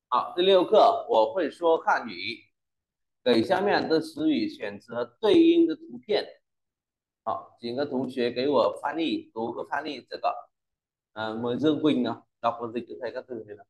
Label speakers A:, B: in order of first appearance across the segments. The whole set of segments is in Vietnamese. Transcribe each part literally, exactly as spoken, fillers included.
A: 好，第六课我会说汉语，给下面的词语选择对应的图片。好，请个同学给我翻译读个翻译这个。À, mời Dương Quỳnh nào đọc và dịch thầy các từ này nào.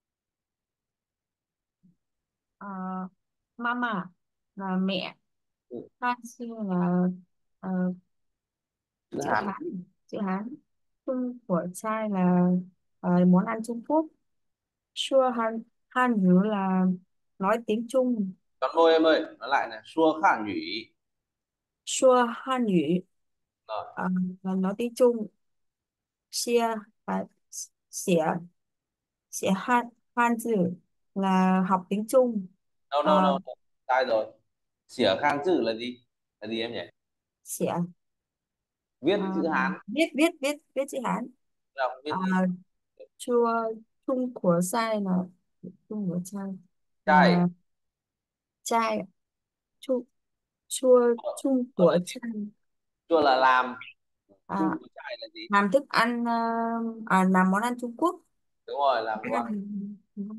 B: Ờ, Mama là mẹ,
A: Ừ,
B: Hansi là ờ,
A: chữ
B: chữ
A: Hán.
B: Hán, chữ Hán. Trung của trai là ờ, món ăn Trung Quốc. Sure Han Han ngữ là nói tiếng Trung.
A: Chọn môi em ơi, nói lại này, xua khả nhủy.
B: Sure Han ngữ
A: Rồi,
B: ờ, là nói tiếng Trung. Xia và xỉa xỉa Han Han ngữ là học tiếng Trung.
A: no no
B: Ờ,
A: no, no. Sai rồi. Xỉa khang chữ là gì? Là gì em nhỉ?
B: xỉa
A: Viết
B: ờ,
A: chữ Hán.
B: viết viết viết viết chữ Hán.
A: Đọc viết
B: Ờ,
A: gì?
B: chua Trung của sai là Trung của trai
A: Trai.
B: là trai. Chu chua
A: Chua,
B: Trung
A: chua là
B: của
A: gì?
B: trai.
A: Chua là làm. Chung
B: À,
A: của trai là gì?
B: làm thức ăn ờ, à, làm món ăn Trung Quốc.
A: Đúng rồi, làm
B: Thức
A: đồ ăn.
B: ăn.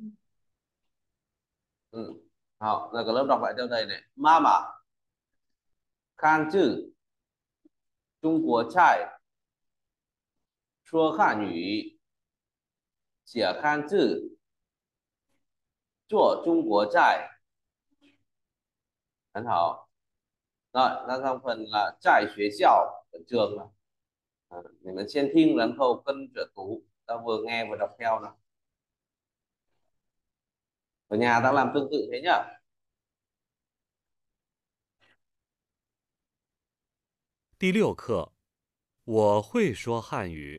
A: Ừ. Học, giờ có lớp đọc lại cho thầy này. Mama, khang chữ, Trung Quốc trai, xua khả nhủy, xỉa khang chữ, chua Trung Quốc trai.很好. Rồi, ra xong phần là trải xuế xẻo ở trường nào. À, mình mình xem phim lần khâu cân trở tú. Ta vừa nghe vừa đọc theo nào. Ở nhà ta làm tương tự thế nhá.
C: 第六课，我会说汉语。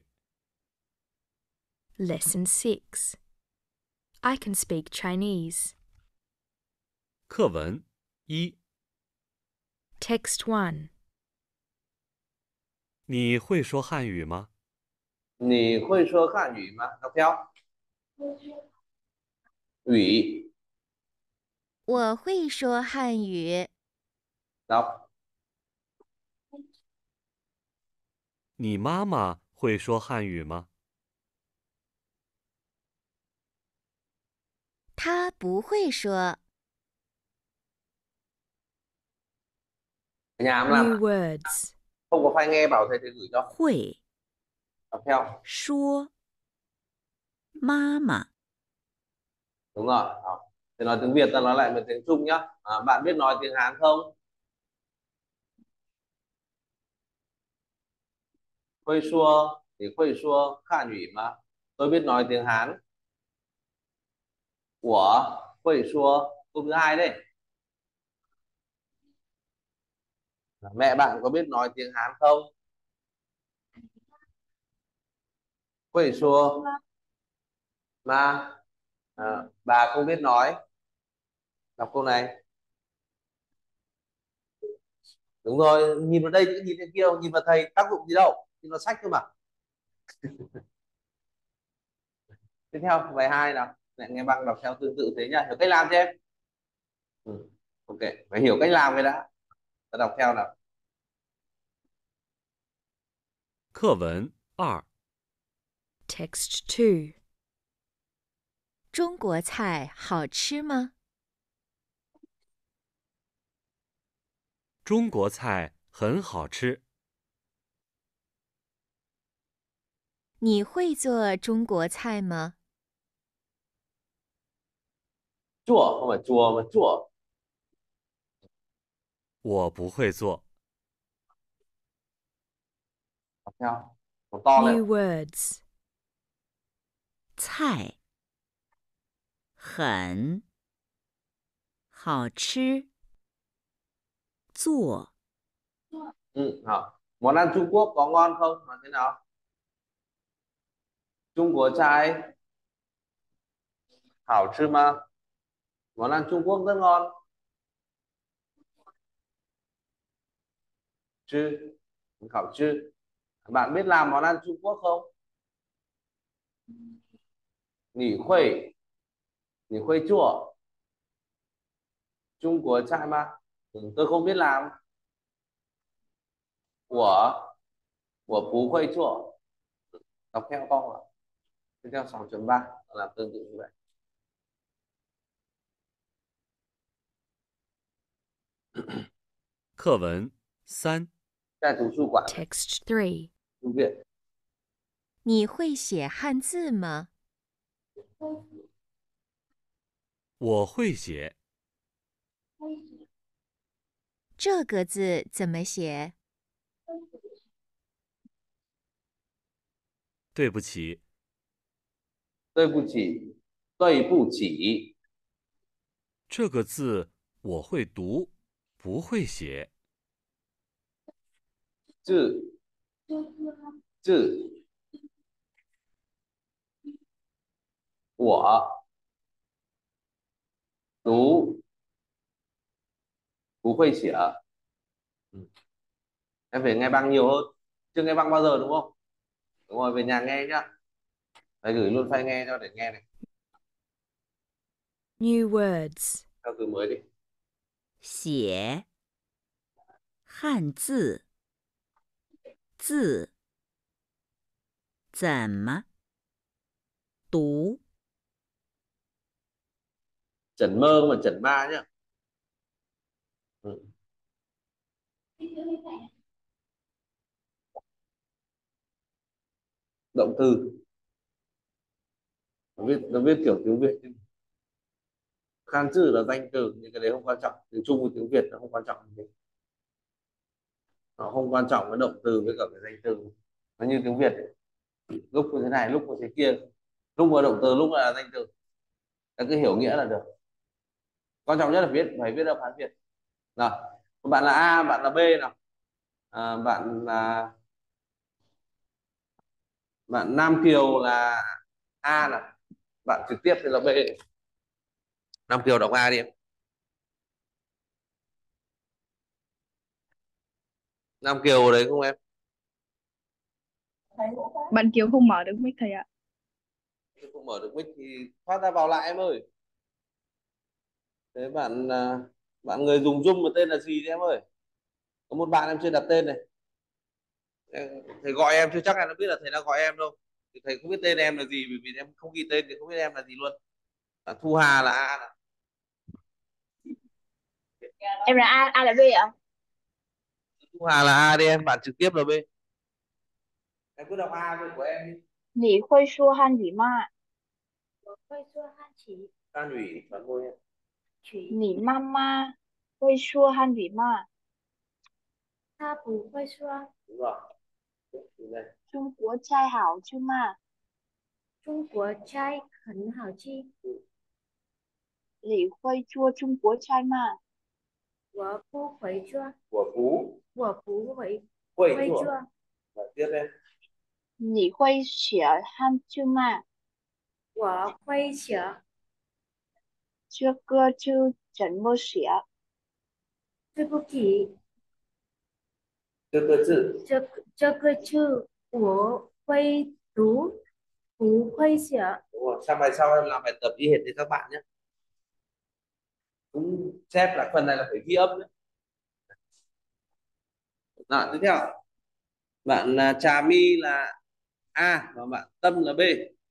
D: Lesson six. I can speak Chinese.
C: 课文一，
D: Text one.
C: 你会说汉语吗？
A: 你会说汉语吗? Đọc theo. 语
E: 我会说汉语。
A: đọc.
C: 你妈妈会说汉语吗？
E: 他不会说。
A: Ở nhà em làm
D: New words.
A: không có file nghe bảo thầy thầy gửi cho.
D: 会
A: Đọc theo.
D: 说妈妈
A: Đúng rồi. Học. Thì nói tiếng Việt ta nói lại bằng tiếng Trung nhá. À, bạn biết nói tiếng Hán không? 会说你会说汉语吗? Tôi biết nói tiếng Hán. 我会说 câu thứ hai đấy. Mẹ bạn có biết nói tiếng Hán không? 会说 mà à, bà không biết nói. Đọc câu này. Đúng rồi, nhìn vào đây chứ nhìn trên kia, nhìn vào thầy tác dụng gì đâu, nhìn vào sách thôi mà. Tiếp theo bài hai nào. Mẹ nghe băng đọc theo tương tự thế nhá, hiểu cách làm chưa em? Ừ. Ok, phải hiểu cách làm cái đã. Ta đọc theo nào.
C: 课文二，
D: Text two.
E: 中国菜好吃吗？
C: 中国菜很好吃。
E: 你会做中国菜吗？
A: Chùa không phải chùa mà chùa.
C: 我不会做。
A: Đọc theo. Một to
D: New
A: lên.
D: words.
F: 菜很好吃，做
A: Ừ, học. Món ăn Trung Quốc có ngon không? Nói thế nào? Trung Quốc trai hảo chứ mà. Món ăn Trung Quốc rất ngon. Chứ. Khảo chứ. Bạn biết làm món ăn Trung Quốc không? Nỉ khuây. Nỉ khuây chua. Trung Quốc trai mà. Ừ, tôi không biết làm. Của. Của Phú khuây chua. Đọc theo con ạ. Tiếp theo sáu chấm ba làm tương tự như vậy.
C: 课文三，
A: 在图书馆
D: Text three.
A: 书viện.
E: 你会写汉字吗？
C: 我会写。
E: 这个字怎么写？
C: 对不起，
A: 对不起，对不起，
C: 这个字我会读，不会写。
A: 字字，我读不会写. Ừ. Em phải nghe băng nhiều hơn, chưa nghe băng bao giờ đúng không? Đúng rồi, về nhà nghe nhá. Phải gửi luôn file nghe cho để nghe này.
D: New words.
A: Theo từ mới đi.
F: 写汉字字怎么读
A: Chẩn mơ mà chẩn ma nhá. Ừ. Động từ. Nó viết nó viết kiểu tiếng Việt. Khan chữ là danh từ, nhưng cái đấy không quan trọng. Tiếng Trung với tiếng Việt nó không quan trọng. Nó không quan trọng cái động từ với cả cái danh từ. Nó như tiếng Việt ấy. Lúc như thế này, lúc như thế kia, lúc là động từ, lúc là danh từ. Ta cứ hiểu nghĩa là được. Quan trọng nhất là viết, phải viết âm Hán Việt. Nào, bạn là A, bạn là B nào. À, bạn là bạn Nam Kiều là A nào. Bạn trực tiếp thì là B. Nam Kiều đọc A đi em. Nam Kiều ở đấy không em?
G: Bạn Kiều không mở được mic thầy ạ.
A: Không mở được mic thì phát ra vào lại em ơi. Thế bạn bạn người dùng Zoom mà tên là gì đấy em ơi? Có một bạn em chưa đặt tên này. Thầy gọi em chưa chắc là nó biết là thầy đã gọi em đâu. Thì thầy không biết tên em là gì, vì vì em không ghi tên thì không biết em là gì luôn. À, Thu Hà là A nào.
H: Em là A, A là B ạ?
A: Thu Hà là A đi em, bạn trực tiếp là B. Em cứ đọc A thôi của em đi.
H: 你会说汉语吗？我会说汉语。
A: An ủy bạn ngồi em.
H: 你妈妈会说汉语吗？她不会说。
A: Đúng rồi. Đây.
H: 中国菜好吃吗？中国菜很好吃。你会做中国菜吗？我不会做。
A: Của Phú.
H: 我不会
A: Quầy
H: 会
A: chùa.
H: 做。
A: Và tiếp em.
H: 你会写汉字吗？我会写。这个字怎么写？对不起，
A: Chưa cơ chữ.
H: 这个这个字我会读，不会写。
A: Đúng rồi. Sang bài sau em làm bài tập y hệt như các bạn nhé. Cũng chép là phần này là phải ghi âm đấy. Nào, tiếp theo. Bạn là Trà My là A và bạn Tâm là B.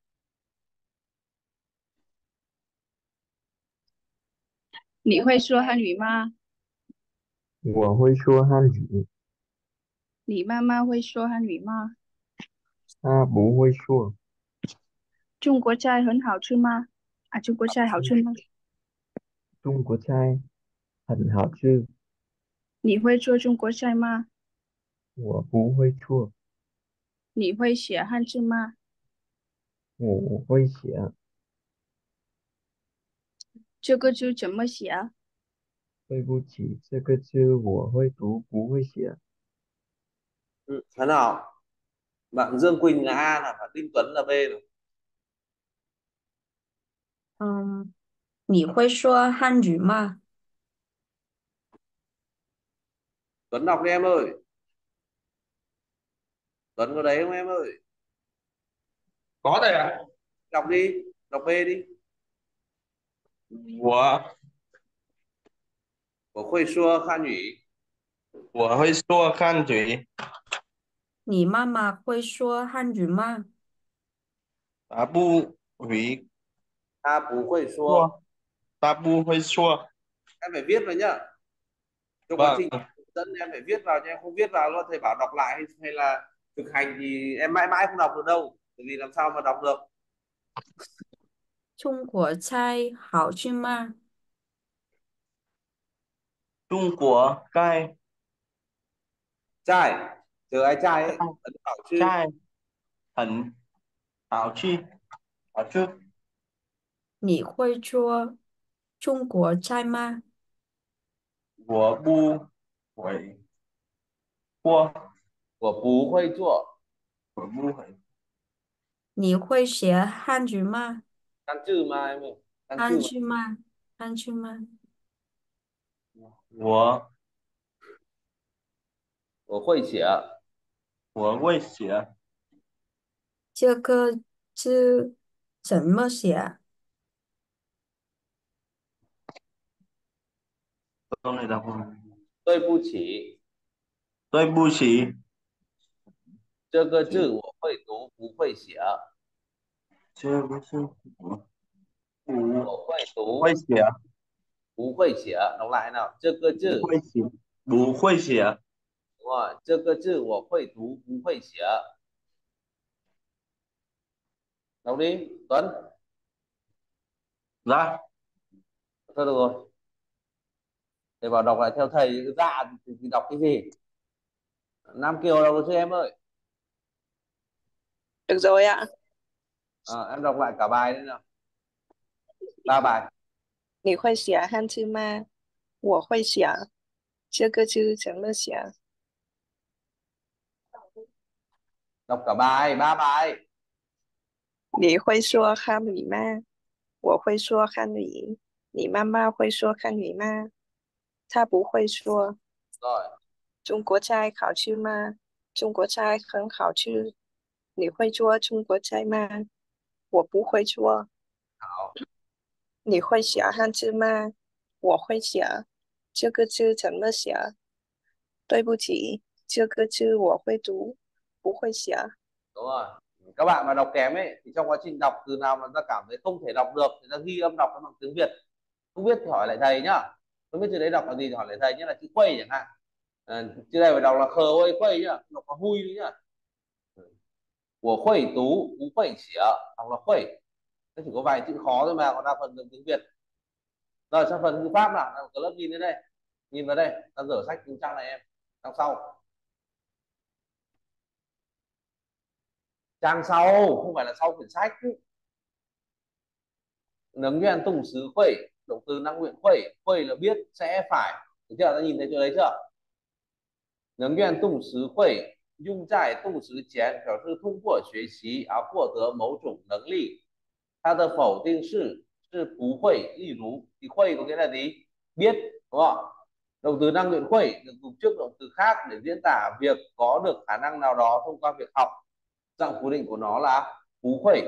G: 你会说汉语吗？
I: 我会说汉语，
G: 你妈妈会说汉语吗？
I: 他不会说。
G: 中国菜很好吃吗？啊，中国菜好吃吗？
I: 中国菜很好吃，
G: 你会做中国菜吗？
I: 我不会做，
G: 你会写汉字吗？
I: 我会写。
G: 这个字怎么写？
I: 对不起，这个字我会读，不会写。
A: Ừ. Thế nào? Bạn Dương Quỳnh là A nào, bạn Đinh Tuấn là B nào.
B: 嗯，你会说汉语吗？
A: Tuấn đọc đi em ơi. Tuấn có đấy không em ơi?
J: Có thầy ạ.
A: Đọc đi, đọc B đi.
J: 我
A: Của Khuê Xua Khan Nhủy.
J: 我会说汉语，
B: 你妈妈会说汉语吗？
J: 他不会
A: A Phú Khuê Xua.
J: 说，他不会说。
A: Em phải viết vào nhá. Trong quá
J: Vâng.
A: trình dẫn em phải viết vào, cho em không viết vào luôn thầy bảo đọc lại hay, hay là thực hành thì em mãi mãi không đọc được đâu, bởi vì làm sao mà đọc được.
B: 中国菜好吃吗？
J: Trung Quốc cai
A: Trai chờ ai trai ấy ấn bảo chữ.
J: cai hẳn hảo chi hảo chứ
B: 你会做中国菜吗？
J: của bu quẩy cua
A: Của bú khuây chua.
J: của bu quẩy
B: 你会写汉语吗？
A: Căn chữ mà em ơi. Căn
B: 汉
A: chữ mà.
B: 语吗？汉语吗？
J: của
A: Của khuây xỉa.
J: của quay xỉa
B: 这个字怎么写？
J: câu này đọc không?
A: Tôi bu chỉ.
J: Tôi bu chỉ
A: 这个字我会读不会写。
J: chưa có sư của bu
A: 我会读
J: quay xỉa
A: 不会写。đọc lại nào. 这个字
J: quay xỉa bu quay xỉa
A: đúng rồi. 这个字我会读不会写。 đọc đi Tuấn.
J: ra
A: Thôi được rồi, thầy bảo đọc lại theo thầy ra thì, thì đọc cái gì. Nam Kiều đọc được chưa em ơi?
K: Được rồi ạ.
A: À, em đọc lại cả bài đi nào. Ba bài.
K: 你会写汉字吗？我会写。这个字怎么写？
A: Đọc cả bài, ba bài.
K: 你会说汉语吗？我会说汉语。你妈妈会说汉语吗？她不会说。
A: Rồi.
K: 中国菜好吃吗？中国菜很好吃。你会做中国菜吗？我不会做。
A: 好。
K: 你会写汉字吗？我会写。这个字怎么写？对不起，这个字我会读，不会写。
A: Đúng rồi. Các bạn mà đọc kém ấy thì trong quá trình đọc từ nào mà ta cảm thấy không thể đọc được thì ta ghi âm đọc nó bằng tiếng Việt. Không biết thì hỏi lại thầy nhá. Không biết từ đấy đọc là gì thì hỏi lại thầy nhé, là chữ khuây chẳng hạn. À, chữ này phải đọc là khờ ôi khuây nhá, đọc là hui đấy nhá. Của khuây tú, cú khuây xỉa, đọc là khuây. Nó chỉ có vài chữ khó thôi mà, còn đa phần dùng tiếng Việt. Rồi sang phần ngữ pháp nào, có lớp nhìn đến đây, nhìn vào đây, ta dở sách cứu trang này em, đằng sau. Trang sau, không phải là sau quyển sách. Nấm nhoen tùng xứ khuẩy, động từ năng nguyện khuẩy, khuẩy là biết sẽ phải. Được chưa? Ta nhìn thấy chỗ đấy chưa? Nấm nhoen tùng xứ khuẩy, dùng在动词前表示通过学习而获得某种能力。它的否定式是不会，例如thì khuẩy có nghĩa là gì? Biết, đúng không? Động từ năng nguyện khuẩy được dùng trước động từ khác để diễn tả việc có được khả năng nào đó thông qua việc học. Dạng cố định của nó là bú khuẩy.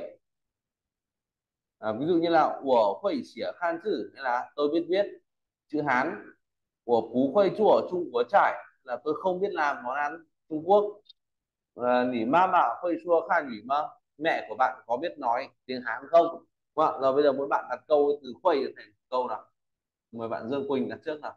A: À, ví dụ như là của khuẩy xỉa khan chữ hay là tôi biết viết chữ Hán. Của bú khuẩy chùa Trung Quốc trải là tôi không biết làm món ăn Trung Quốc. À, nỉ ma mạ khuẩy chua khan nhỉ mà mẹ của bạn có biết nói tiếng Hán không? Vâng, rồi bây giờ muốn bạn đặt câu từ khuẩy thành câu nào. Mời bạn Dương Quỳnh đặt trước nào.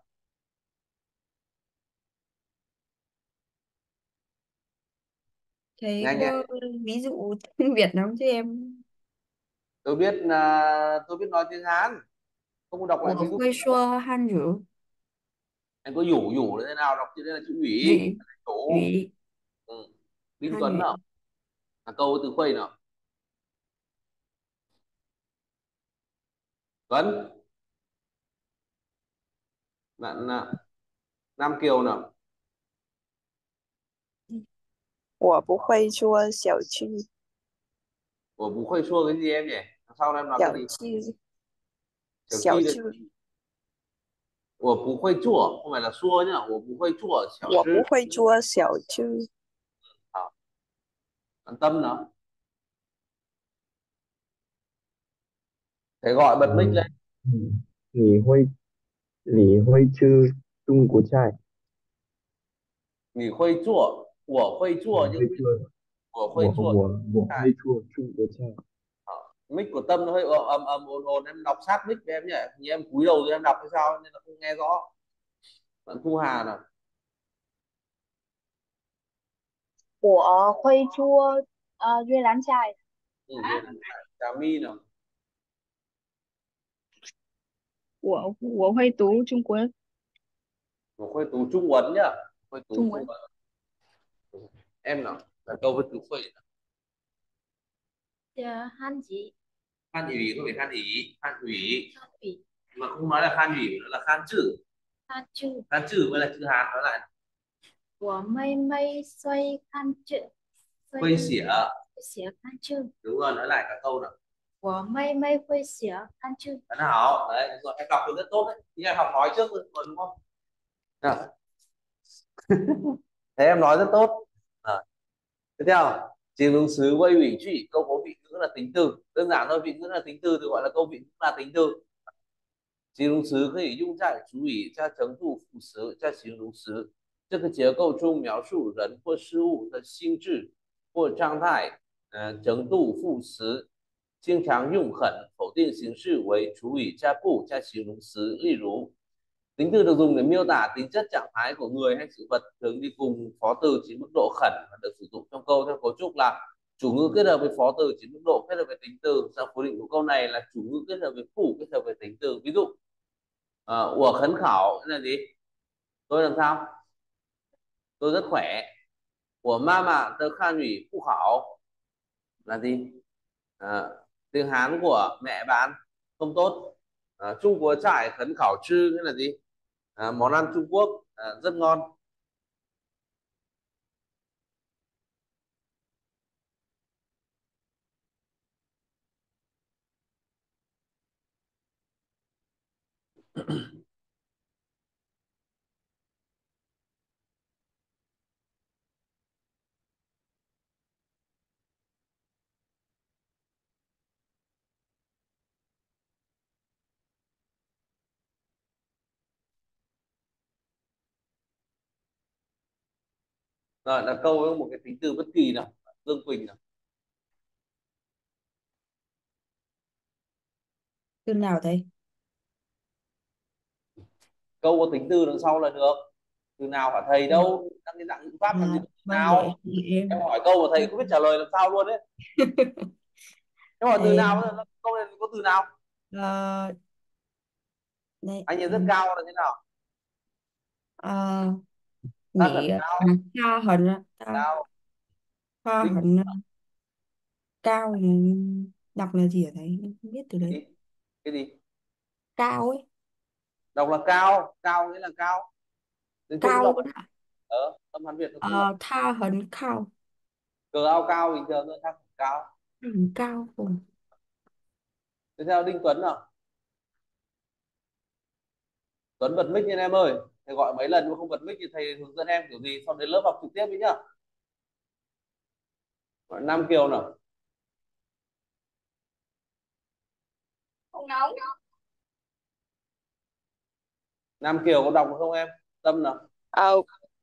B: Thầy
A: Nhanh
B: có ví dụ tiếng Việt lắm chứ em.
A: Tôi biết là tôi biết nói tiếng Hán. Không đọc lại
B: Của
A: ví dụ.
B: khuây xua han ngữ.
A: Anh có nhủ nhủ thế nào, đọc chữ đây là chữ ủy.
B: Ủy.
A: Chủ.
B: Ủy.
A: Ừ. Đinh
B: Han
A: Tuấn
B: ngữ.
A: nào. Là câu từ khuây nào. Tuấn. Bạn Nam Kiều nào.
K: 我不会做小吃。
A: Ủa bú khuây xua cái gì em nhỉ? Sau em nói cái
K: 小
A: gì?
K: 吃。
A: Tiểu
K: 小
A: chi
K: 吃。
A: đấy. Ủa bú khuây chua, không phải là xua nhá. Ủa bú khuây chua, xảo
K: 我
A: sư.
K: 不会做小吃。
A: À. Bạn Tâm nào. Thầy gọi bật mic lên.
I: 你会你会吃中国菜？
A: Nghỉ khuây chua, của khuây chua
I: 我
A: chứ
I: 会
A: không biết
I: 做，
A: của
I: 我
A: khuây chua.
I: 我我会做中国菜。
A: À. Mic của Tâm nó hơi ầm ầm ầm ồn ồn, em đọc sát mic với em nhỉ. Như em cúi đầu thì em đọc hay sao nên là không nghe rõ. Bạn Thu Hà nào.
H: 我会做呃越南菜。
A: Ừ, chào Mi nào.
G: 我我会读中国
A: Một khối tủ Trung Quân nhá. Khối tủ
G: 中
A: Trung
G: 文。
A: Quân. Em nào. Là câu với tủ phẩy.
H: Hàn gì?
A: Khan ủy có phải khan ủy, khan ủy.
H: Hàn ủy.
A: Mà không nói là khan ủy, nó là khan chữ.
H: Hàn chữ.
A: Khan chữ mới là chữ Hán, nói lại.
H: 我妹妹会看字，
A: Quay xỉa.
H: 写看字。
A: Đúng rồi, nói lại cả câu nào.
H: 我妹妹会写看字。
A: Bạn Hảo, đấy, đúng rồi, em đọc được rất tốt đấy. Nhưng em học nói trước rồi, đúng không? À. Thế em nói rất tốt. À. Tiếp theo,形容词谓语句, câu có vị ngữ là tính từ. Đơn giản thôi, vị ngữ là tính từ thì gọi là câu vị ngữ là tính từ. 形容词可以用在主语加程度副词加形容词这个结构中描述人或事物的心智或状态。呃，程度副词经常用很否定形式为主语加不加形容词。例如，tính từ được dùng để miêu tả tính chất trạng thái của người hay sự vật, thường đi cùng phó từ chỉ mức độ khẩn và được sử dụng trong câu theo cấu trúc là chủ ngữ kết hợp với phó từ chỉ mức độ kết hợp với tính từ. Sau cố định của câu này là chủ ngữ kết hợp với phụ kết hợp với tính từ. Ví dụ, uh, 我很好 là gì? Tôi làm sao? Tôi rất khỏe. 我妈妈的汉语不好 là gì? À, tiếng Hán của mẹ bạn không tốt. À, Trung Quốc trại khấn khảo chư nghĩa là gì? À, món ăn Trung Quốc à, rất ngon. Rồi là câu với một cái tính từ bất kỳ nào. Dương Quỳnh nào.
B: Từ nào thầy?
A: Câu có tính từ đằng sau là được. Từ nào hả thầy đâu? Đang cái dạng ngữ pháp làm gì
B: À,
A: có từ
B: vâng,
A: nào?
B: để em
A: Em hỏi câu mà thầy không biết trả lời làm sao luôn đấy. Em hỏi từ
B: em
A: nào? Câu này có từ nào?
B: ờ, này
A: Anh nhìn rất cao là thế nào?
B: uh,
A: Ta thật
B: nghĩ à,
A: cao.
B: tha hình á, tha
A: Cao.
B: tha
A: Tính
B: hình á, cao thì đọc là gì hả thầy? Em không biết từ đấy.
A: cái, cái gì?
B: Cao ấy,
A: Đọc là cao. Cao nghĩa là cao. Tiếng Trung
B: cao
A: đọc
B: đó ạ.
A: ở âm Hán Việt nó cũng đọc
B: Ờ, tha hình cao,
A: cờ ao cao bình thường thôi, thác cao.
B: hình cao. Ừ.
A: Tiếp theo Đinh Tuấn nào. Tuấn bật mic nha em ơi. Thầy gọi mấy lần mà không bật mic thì thầy hướng dẫn em kiểu gì, xong đến lớp học trực tiếp đi nhá. Gọi Nam Kiều nào.
H: Không nóng.
A: Nam Kiều có đọc được không em? Tâm nào.
K: Ờ,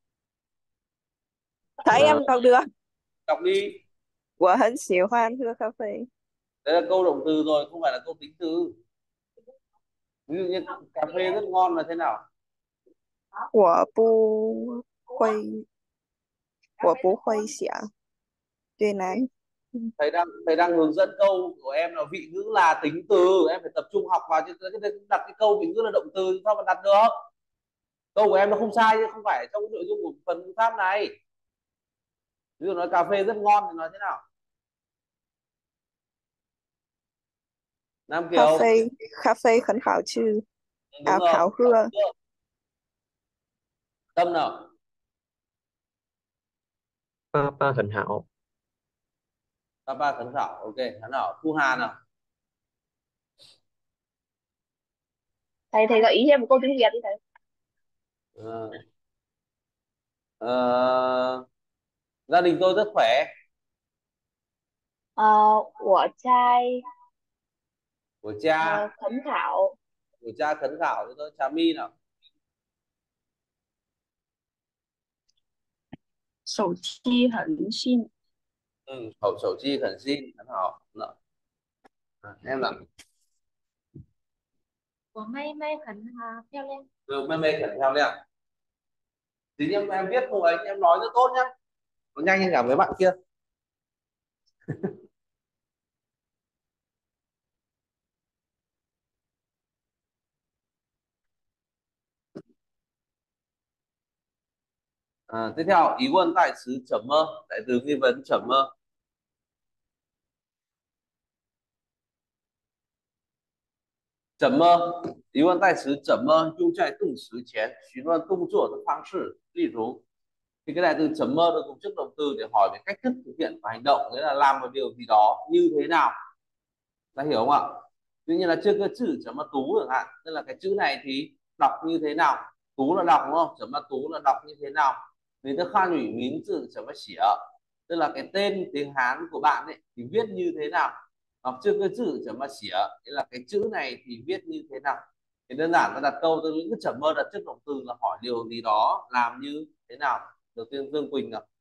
K: thấy
A: À,
K: em đọc được.
A: đọc đi.
K: 我很喜欢喝咖啡。
A: Đấy là câu động từ rồi, không phải là câu tính từ. Ví dụ như cà phê rất ngon là thế nào?
K: 我不会，我不会想越南。
A: Thầy đang thầy đang hướng dẫn câu của em là vị ngữ là tính từ, em phải tập trung học vào chứ cái đặt cái câu vị ngữ là động từ sao mà đặt được? Câu của em nó không sai chứ không phải trong cái nội dung của phần ngữ pháp này. Ví dụ nói cà phê rất ngon thì nói thế nào? Nam
K: 咖
A: Kiều.
K: 啡，咖啡很好吃，
A: Đúng
K: 好
A: rồi.
K: 好喝。
A: Tâm nào.
I: Ba ba Thành Hạo.
A: Papa Khấn Khảo. Ok, Khấn Khảo. Thu Hà nào.
H: Thầy thầy gợi ý cho em một câu tiếng Việt đi thầy.
A: Ờ. Ờ, gia đình tôi rất khỏe.
H: Ờ, 我在
A: Của cha.
H: ờ, khẩn khảo.
A: Của cha Khấn Khảo cho tôi. Trà My nào.
G: 手机很新。
A: Ừ, khẩu sầu chi khẩn xin. Khấn Khảo. Nào. À, em nào.
H: 我妹妹很啊漂亮。
A: Được, mê mê khẩn theo đấy ạ. Thì em em viết cùng ấy em nói rất tốt nhá. nó nhanh hơn cả mấy bạn kia. À, tiếp theo疑问代词怎么，đại từ nghi vấn怎么。怎么疑问代词怎么用在动词前，询问动作的方式。例如thì cái đại từ chấm mơ được dùng trước động từ để hỏi về cách thức thực hiện và hành động, nghĩa là làm một điều gì đó như thế nào, ta hiểu không ạ? Tuy nhiên là chưa cơ chữ chấm mơ tú chẳng hạn, nên là cái chữ này thì đọc như thế nào, tú là đọc đúng không, chấm mơ tú là đọc như thế nào. Thì tức Khan ủy mín chữ chấm mơ xỉa, tức là cái tên tiếng Hán của bạn ấy thì viết như thế nào, hoặc chưa cơ chữ chấm mơ xỉa, nghĩa là cái chữ này thì viết như thế nào. Thì đơn giản ta đặt câu từ những cái chấm mơ đặt trước động từ là hỏi điều gì đó làm như thế nào. Đầu tiên Dương Quỳnh nào.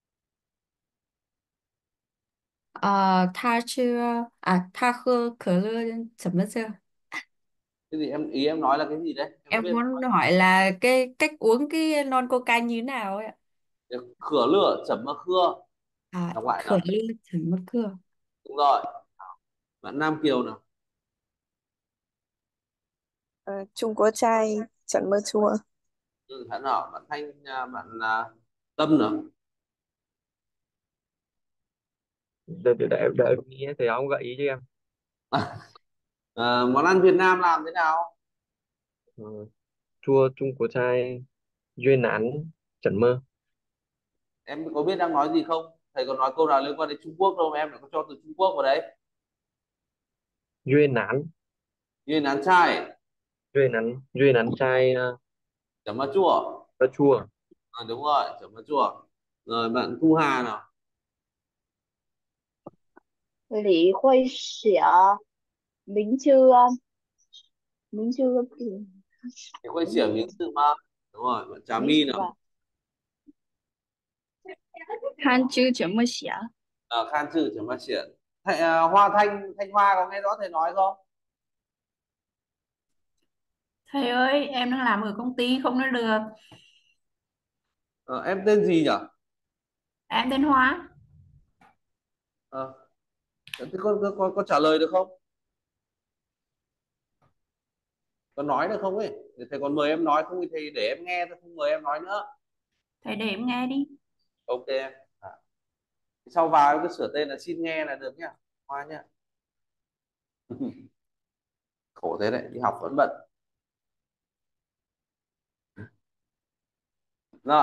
B: Ờ, tha chưa à tha khơ khờ lơ chấm mất chưa?
A: Cái gì em ý em nói là cái gì đấy em
B: Em
A: biết.
B: muốn hỏi là cái cách uống cái non coca như thế nào ấy ạ?
A: Khửa lửa chấm mơ khưa.
B: À,
A: Đọc lại
B: khờ
A: nào.
B: lơ chấm mất khưa.
A: Đúng rồi. Bạn Nam Kiều nào.
K: Ờ, Trung Quốc trai chẳng mơ chua.
A: Ừ, Hãn nào. Bạn Thanh, bạn uh, Tâm nào.
I: Đợi, đợi, đợi, đợi nghĩ thì ông gợi ý cho em.
A: À, món ăn Việt Nam làm thế nào?
I: Ờ, chua Trung Quốc trai duyên án chẳng mơ.
A: Em có biết đang nói gì không? Thầy có nói câu nào liên quan đến Trung Quốc đâu mà em lại có cho từ Trung Quốc vào đấy.
I: Duyên án.
A: Duyên án trai.
I: Duyên án duyên án trai uh,
A: chấm mơ chua.
I: chua.
A: À, đúng rồi, chấm mơ chua. Rồi bạn Thu Hà nào.
H: Lý Huy xỉa Minh chưa Minh chưa
A: Thì quay xỉa miếng từ ma. Đúng rồi, bạn Trà My nào.
G: Han chữ chấm mơ xỉa.
A: À, Khan chữ chấm mơ xỉa. Thầy, à, Hoa Thanh, Thanh Hoa có nghe rõ thầy nói không?
L: Thầy ơi, em đang làm ở công ty không nói được.
A: À, em tên gì nhỉ?
L: Em tên Hoa.
A: À, thế con, con, con, con trả lời được không? Con nói được không ấy? Để thầy còn mời em nói, không thì thầy để em nghe, tôi không mời em nói nữa.
L: Thầy để em nghe đi.
A: Ok. À, sau vào em cứ sửa tên là xin nghe là được nhá. Hoa nhá. Khổ thế đấy, đi học vẫn bận. Rồi.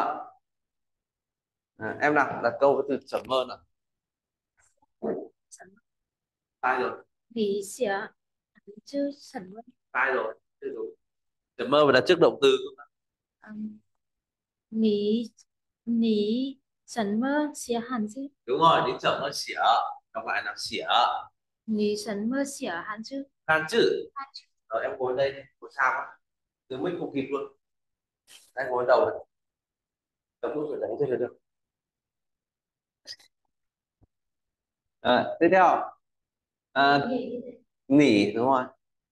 A: À, em nào đặt câu với từ chấm mơ nào. Sai rồi.
H: Lý xỉa chữ chấm mơ.
A: Sai rồi. Chấm mơ phải đặt trước động từ.
H: Um, Lý Lý chấm mơ xỉa hẳn chữ.
A: Đúng rồi, đi chậm nó xỉa. Đọc lại là xỉa.
H: Lý chấm mơ xỉa hẳn chữ.
A: Khan chữ. Rồi em ngồi đây, ngồi sao á? Từ mình không kịp luôn. Đây ngồi đầu này. Tập lúc rồi đánh thế là được. À, tiếp theo. À, nỉ đúng rồi.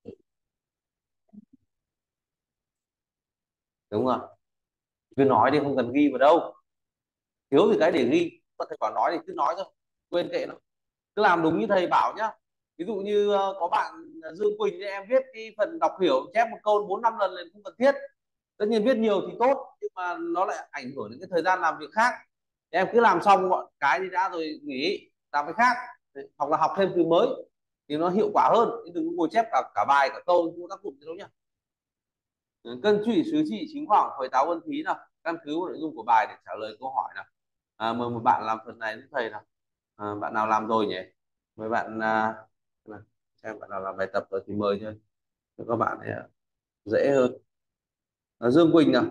A: Đúng rồi. Cứ nói đi, không cần ghi vào đâu. Thiếu thì cái để ghi. Có thầy bảo nói thì cứ nói thôi. Quên kệ nó. Cứ làm đúng như thầy bảo nhá. Ví dụ như uh, có bạn Dương Quỳnh thì em viết cái phần đọc hiểu chép một câu bốn năm lần là không cần thiết. Tất nhiên viết nhiều thì tốt, nhưng mà nó lại ảnh hưởng đến cái thời gian làm việc khác. Em cứ làm xong mọi cái thì đã rồi nghỉ làm cái khác, hoặc là học thêm từ mới thì nó hiệu quả hơn. Đừng ngồi chép cả cả bài cả câu không tác dụng gì đâu nhá. Cân trụy xứ trị chính khoảng hồi táo vân thí nào, căn cứ vào nội dung của bài để trả lời câu hỏi nào. À, mời một bạn làm phần này giúp thầy nào. À, bạn nào làm rồi nhỉ? Mời bạn à, xem bạn nào làm bài tập rồi thì mời cho, cho các bạn ấy dễ hơn. À, Dương Quỳnh nào.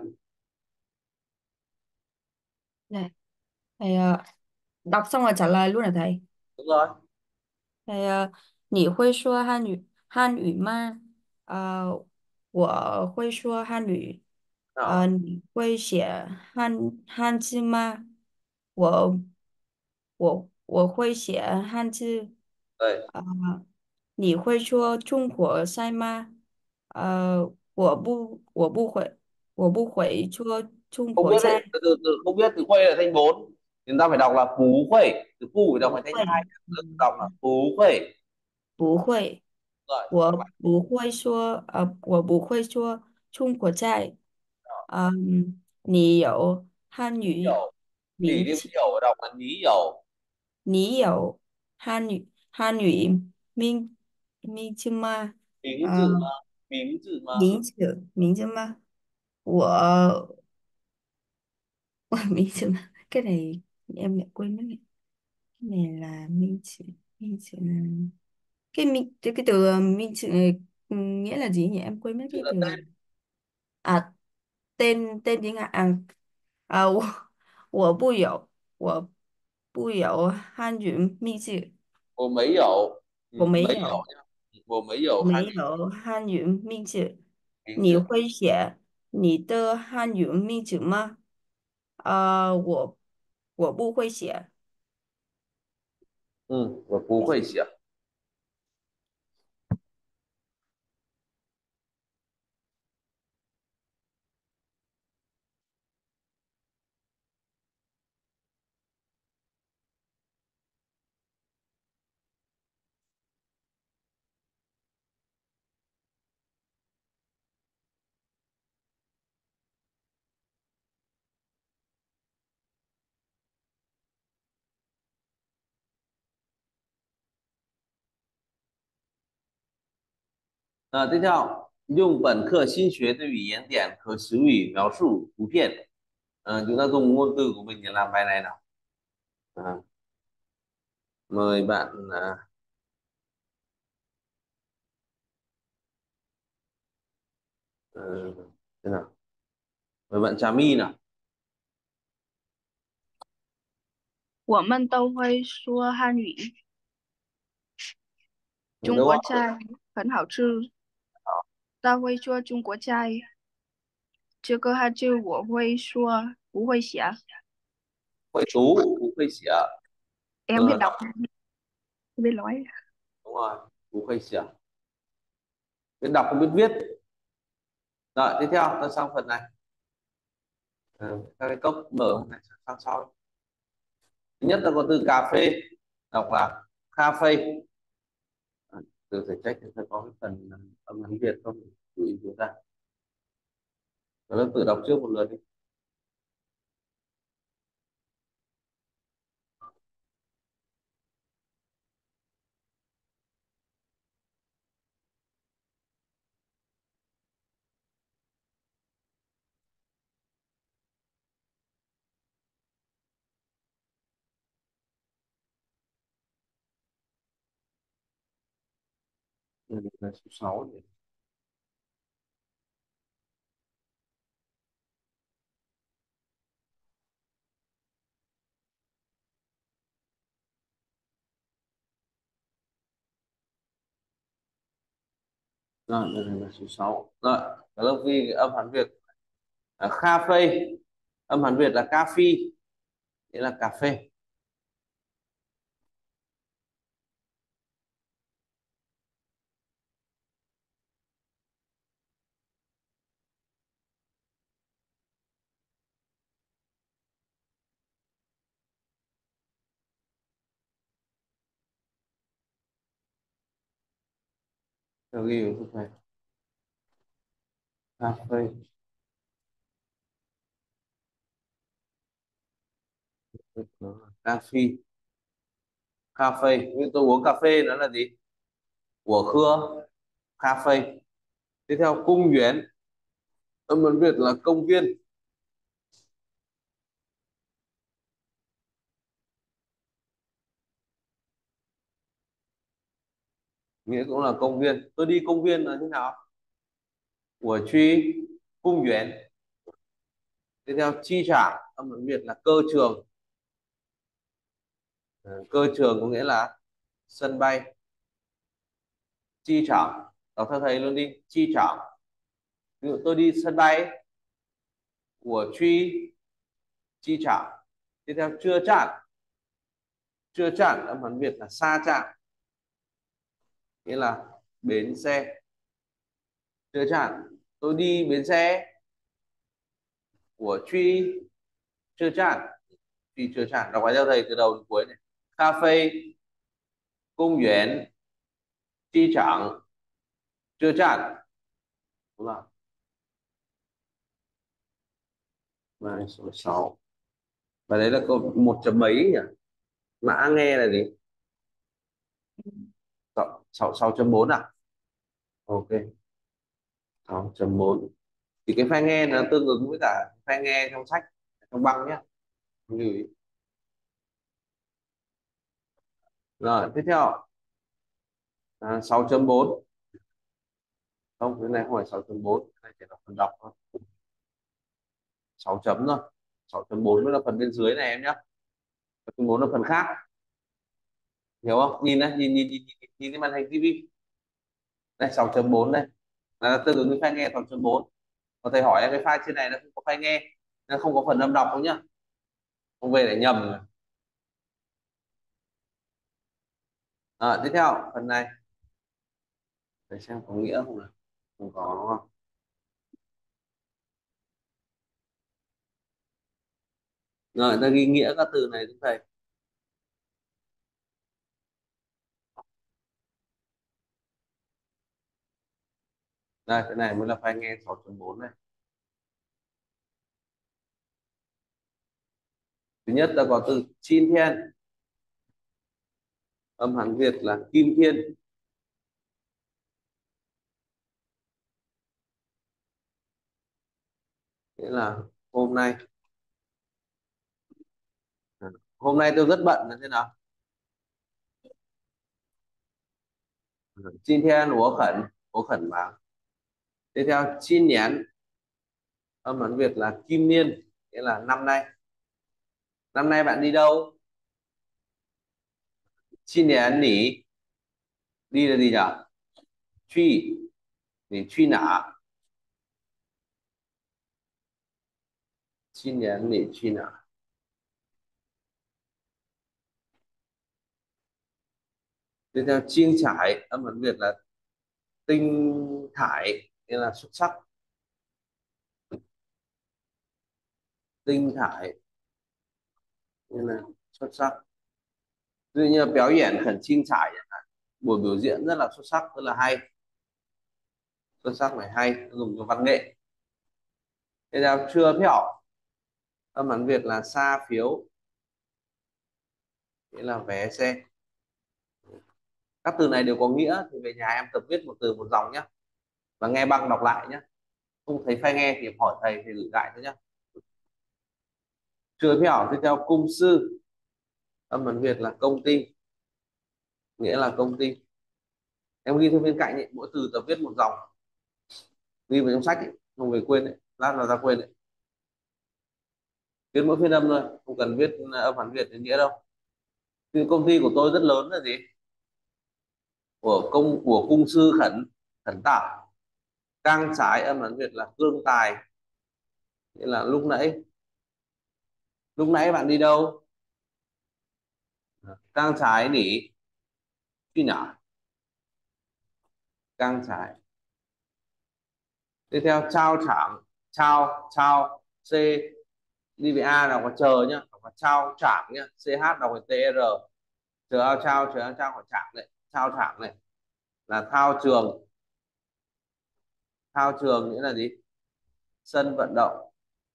B: Này, thầy ờ, đọc xong rồi trả lời luôn hả thầy?
A: Đúng rồi.
B: Thầy ờ, 你会说汉语汉语吗？呃，我会说汉语。呃，你会写汉汉字吗？我我我会写汉字。
A: 对。
B: 呃，你会说中国菜吗？呃，我不我不会我不会说中
A: Không
B: 国
A: biết
B: 菜。
A: đấy, từ, từ, từ không biết thì quay lại thành bốn. chúng ta phải đọc là bú khuẩy, từ bù đọc phải thanh
B: 会
A: hai, đọc là bú khuẩy.
B: 不会，
A: Rồi,
B: 我不会说，呃，我不会说中国菜。嗯，你有汉语
A: dầu, nỉ
B: 名
A: đi
B: 词，
A: dầu đọc là ní dầu.
B: 你有汉语汉语名名字吗？
A: 名字
B: 呃，
A: 吗？名字吗？
B: 名字名字吗？我我名字吗？cái này em lại quên mất này. Cái này là minh chữ minh chữ là cái minh cái, cái từ ờ, minh chữ này ừ, nghĩa là gì nhỉ, em quên mất
A: Chữ
B: cái
A: là
B: từ này.
A: tên.
B: À, tên tên tiếng Hàn à, à 我我不有我不有汉语名字，
A: 我没有，
B: 我
A: 嗯，没有
B: 没有
A: 呀，我没有
B: 我没
A: 汉语
B: 有汉语名字。
A: 名字。
B: 你会写你的汉语名字吗？啊、我我不会写。
A: 嗯，我不会写。那tiếp theo用本课新学的语言点和实语描述图片. Ờ, chúng ta dùng ngôn từ của mình để làm bài này nào. À, mời bạn à, ờ, thế nào? Mời bạn Trà My nào.
G: 我们都会说汉语，
A: Đúng
G: 中国
A: không?
G: 菜很好吃，他会说中国菜，这个汉字我会说，不会写，
A: Hội tú, Tú Khuây Xỉa.
G: em biết
A: Ờ,
G: đọc,
A: đọc.
G: em biết nói.
A: Đúng rồi, Tú Khuây Xỉa. Biết đọc không biết viết. Rồi, tiếp theo ta sang phần này. Ờ, các cái cốc mở này sang sau. Thứ nhất là có từ cà phê, đọc là cà phê. À, từ thể trách sẽ có cái phần âm Hán Việt không? Chú ý chúng ta. Các lớp tự đọc trước một lượt đi. Đây là số sáu này. Rồi, đây là số sáu. Rồi, các lớp ghi cái âm Hán Việt. À, cà phê, âm Hán Việt là cà phê, nghĩa là cà phê. Theo ghi vào này. Cà phê. Cà phê. Cà phê, như tôi uống cà phê nó là gì? Của khưa, cà phê. Tiếp theo cung Nguyễn, âm Hán Việt là công viên. Nghĩa cũng là công viên. Tôi đi công viên là thế nào? Của truy cung Nguyễn. Tiếp theo chi trả, âm Hán Việt là cơ trường. Cơ trường có nghĩa là sân bay. Chi trả, đọc theo thầy luôn đi. Chi trả, ví dụ tôi đi sân bay của truy chi trả. Tiếp theo chưa chặn, chưa chặn âm Hán Việt là xa chặn, nghĩa là bến xe. Chưa chặn, tôi đi bến xe của truy chưa chặn, truy chưa tràn, đọc lại theo thầy từ đầu đến cuối này. Cà phê, công viên, chi chẳng, chưa tràn, đúng không? Này, số sáu. Và đấy là câu một chấm mấy nhỉ? Mã nghe là gì? sáu sáu chấm bốn à? Ok. sáu chấm bốn. Thì cái file nghe nó tương ứng với cả file nghe trong sách, trong băng nhé. Lưu ý. Rồi, tiếp theo. À, sáu chấm bốn. Không, cái này không phải sáu chấm bốn, cái này chỉ là phần đọc thôi. sáu chấm thôi. sáu chấm bốn mới là phần bên dưới này em nhé. sáu chấm bốn là phần khác. Hiểu không? Nhìn đây, nhìn nhìn nhìn nhìn, nhìn cái màn hình tivi. Đây sáu chấm bốn đây. Là tương ứng với file nghe sáu chấm bốn. Có thầy hỏi em cái file trên này nó không có file nghe, nó không có phần âm đọc đâu nhá. Không về để nhầm. À, tiếp theo phần này. Để xem có nghĩa không nào? Không có đúng không? Rồi, ta ghi nghĩa các từ này giúp thầy. Đây, cái này mới là file nghe sáu chấm bốn này. Thứ nhất ta có từ Chin Thiên. Âm Hán Việt là Kim Thiên. Nghĩa là hôm nay. Hôm nay tôi rất bận là thế nào? Chin Thiên Ủa Khẩn. Ủa Khẩn mà. Tiếp theo Chin Nhén. Âm Hán Việt là Kim Niên. Nghĩa là năm nay. Năm nay bạn đi đâu? Chin Nhén Nỉ. Đi là gì nhỉ? Truy. Nỉ truy nã. Chin Nhén Nỉ truy nã. Tiếp theo chiêng trải. Âm Hán Việt là tinh thải. Nghĩa là xuất sắc. Tinh thải. Nghĩa là xuất sắc. Ví dụ như biểu diễn khẩn chiêng trải, buổi biểu diễn rất là xuất sắc, rất là hay. Xuất sắc này hay, dùng cho văn nghệ. Thế theo chưa phèo. Âm Hán Việt là xa phiếu. Nghĩa là vé xe. Các từ này đều có nghĩa, thì về nhà em tập viết một từ một dòng nhé. Và nghe băng đọc lại nhé. Không thấy file nghe thì hỏi thầy thì gửi lại thôi nhé. Chưa phèo. Tiếp theo cung sư. Âm Hán Việt là công ty. Nghĩa là công ty. Em ghi thêm bên cạnh ấy, mỗi từ tập viết một dòng. Ghi vào trong sách ấy, không về quên đấy. Lát là ra quên đấy. Viết mỗi phiên âm thôi, không cần viết âm Hán Việt đến nghĩa đâu. Thì công ty của tôi rất lớn là gì? Của công của cung sư khẩn, khẩn tạo. Cang trái âm Hán Việt là cương tài. Nghĩa là lúc nãy. Lúc nãy bạn đi đâu? Cang trái nỉ truy nã. Cang trái. Tiếp theo trao trảng. Trao, trao, C. Đi với A là có chờ nhá. Có trao trảng nhá. C H đọc thành T R. Chờ ao trao, chờ ao trao của trảng đấy. Trao trảng này. Là thao trường. Thao trường nghĩa là gì? Sân vận động.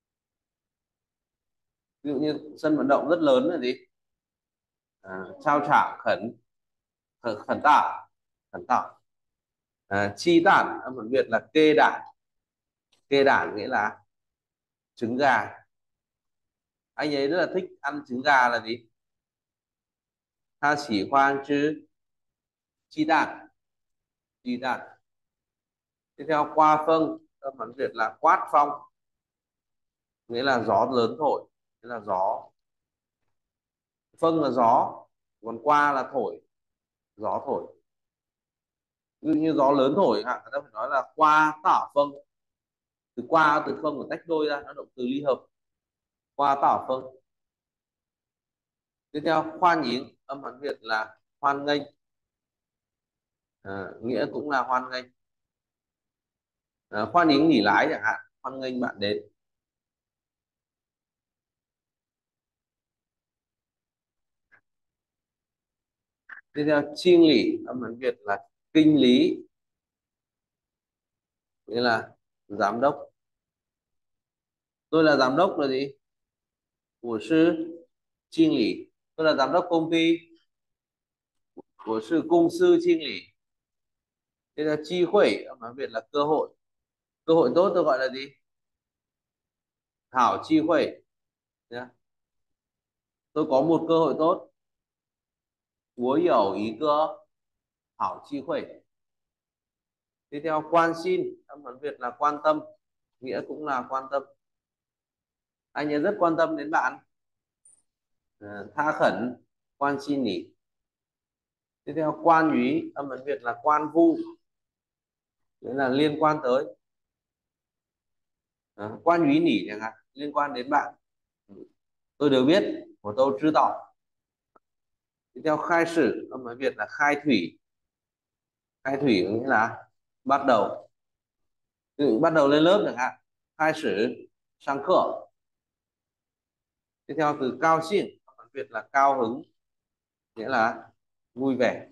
A: Ví dụ như sân vận động rất lớn là gì? À, trao trả khẩn. Khẩn, khẩn tạo. Khẩn tạo. À, chi tản âm Hán Việt là kê đản. Kê đản nghĩa là trứng gà. Anh ấy rất là thích ăn trứng gà là gì? Tha chỉ khoan chứ chi tản. Chi tản. Tiếp theo qua phân âm Hán Việt là quát phong. Nghĩa là gió lớn thổi. Nghĩa là gió. Phân là gió, còn qua là thổi. Gió thổi. Ví dụ như gió lớn thổi, người ta phải nói là qua tảo phân. Từ qua từ không phải tách đôi ra, nó động từ ly hợp. Qua tảo phân. Tiếp theo khoan nhính âm Hán Việt là hoan nghênh. À, nghĩa cũng là hoan nghênh. À, khoan nhính nghỉ lái chẳng hạn, hoan nghênh bạn đến. Tiếp theo chiêng lý, âm Hán Việt là kinh lý, nghĩa là giám đốc. Tôi là giám đốc là gì? Của sư chiêng lý. Tôi là giám đốc công ty. Của sư công sư chiêng lý. Thế là chi khuẩy, âm Hán Việt là cơ hội. Cơ hội tốt tôi gọi là gì? Hảo chi khuẩy. Tôi có một cơ hội tốt. Wo有一个好机会. Tiếp theo quan xin, âm Hán Việt là quan tâm, nghĩa cũng là quan tâm. Anh ấy rất quan tâm đến bạn. À, tha khẩn, quan xin nỉ. Tiếp theo quan úy, âm Hán Việt là quan vu, nghĩa là liên quan tới. À, quan úy nỉ chẳng hạn, liên quan đến bạn. Tôi được biết, của tôi chưa tỏ. Tiếp theo khai sử, âm Hán Việt là khai thủy. Khai thủy nghĩa là bắt đầu. Tự bắt đầu lên lớp chẳng hạn, khai sử sang khở. Tiếp theo từ cao兴, âm Hán Việt là cao hứng, nghĩa là vui vẻ.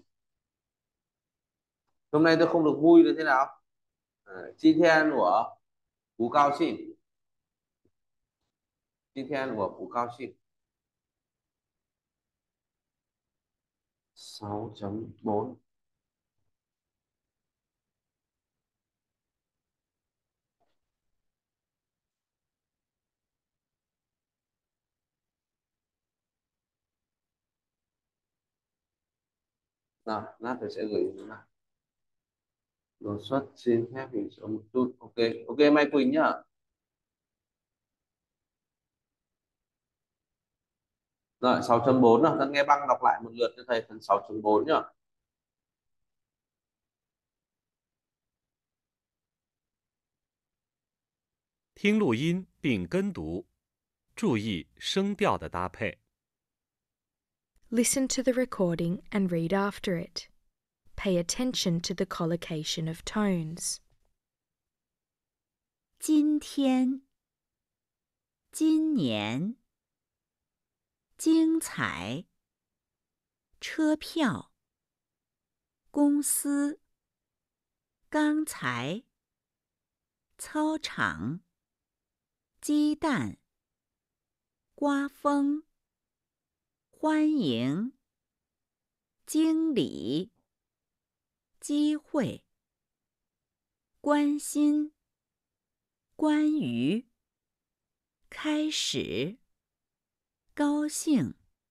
A: Hôm nay tôi không được vui là thế nào? À, chi thiên của Phú Cao Sinh. Chi thiên của Phú Cao Sinh. sáu chấm bốn. Nào, lát tôi sẽ gửi nào. Đột xuất xin phép hình số một chút. Ok, ok Mai Quỳnh nhá. Rồi sáu chấm bốn nào, ta nghe băng đọc lại một lượt cho thầy phần sáu chấm bốn nhá.
C: 听录音并跟读，注意声调的搭配。
D: Listen to the recording and read after it. Pay attention to the collocation of tones.
F: 今天，今年，精彩，车票，公司，刚才，操场，鸡蛋，刮风，欢迎，经理，机会，关心，关于，开始，高兴。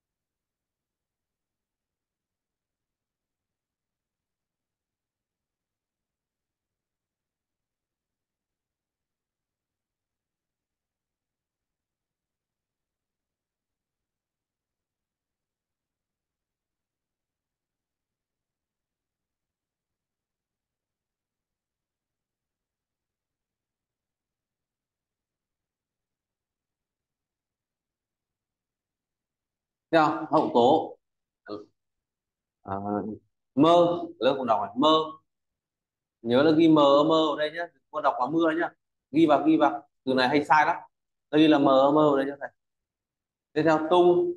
A: Theo hậu tố. À, mơ, lớp cùng đọc này, mơ. Nhớ là ghi mờ mơ ở đây nhé, con đọc là mưa nhá. Ghi vào, ghi vào. Từ này hay sai lắm. Đây là mờ mơ ở đây cho thầy. Tiếp theo tung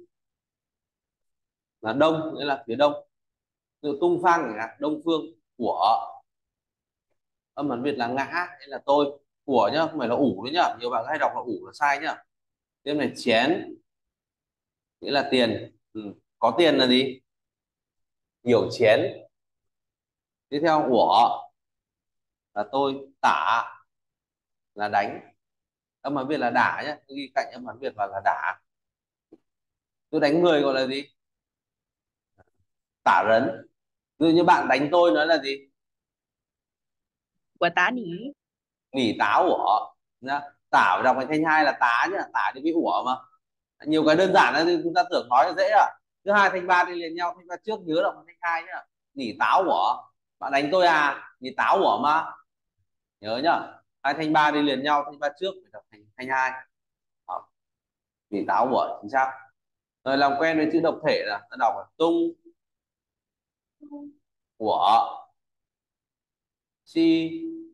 A: là đông, nghĩa là phía đông. Từ tung phang là đông phương, của. Âm Hán Việt là ngã hay là tôi, của nhá, không phải là ủ đấy nhá. Nhiều bạn hay đọc là ủ là sai nhá. Tiếp này chén, nghĩa là tiền. Ừ. Có tiền là gì? Nhiều chén. Tiếp theo của là tôi, tả là đánh. Âm Hán Việt là đả nhá, ghi cạnh âm Hán Việt vào là đả. Tôi đánh người gọi là gì? Tả rấn. Ví dụ như bạn đánh tôi nói là gì?
K: Của tá nỉ.
A: Nỉ táo của nhá. Tả phải đọc thành thanh hai là tá nhá, tả thì với ủa mà. Nhiều cái đơn giản là chúng ta tưởng nói là dễ à. Thứ hai thanh ba đi liền nhau, thanh ba trước nhớ đọc thanh hai nhá. Nỉ táo của. Bạn đánh tôi à? Nỉ táo của mà. Nhớ nhá. Hai thanh ba đi liền nhau, thanh ba trước phải đọc thành thanh hai. Nỉ táo của chính xác. Rồi làm quen với chữ độc thể là ta đọc là tung, của, chi,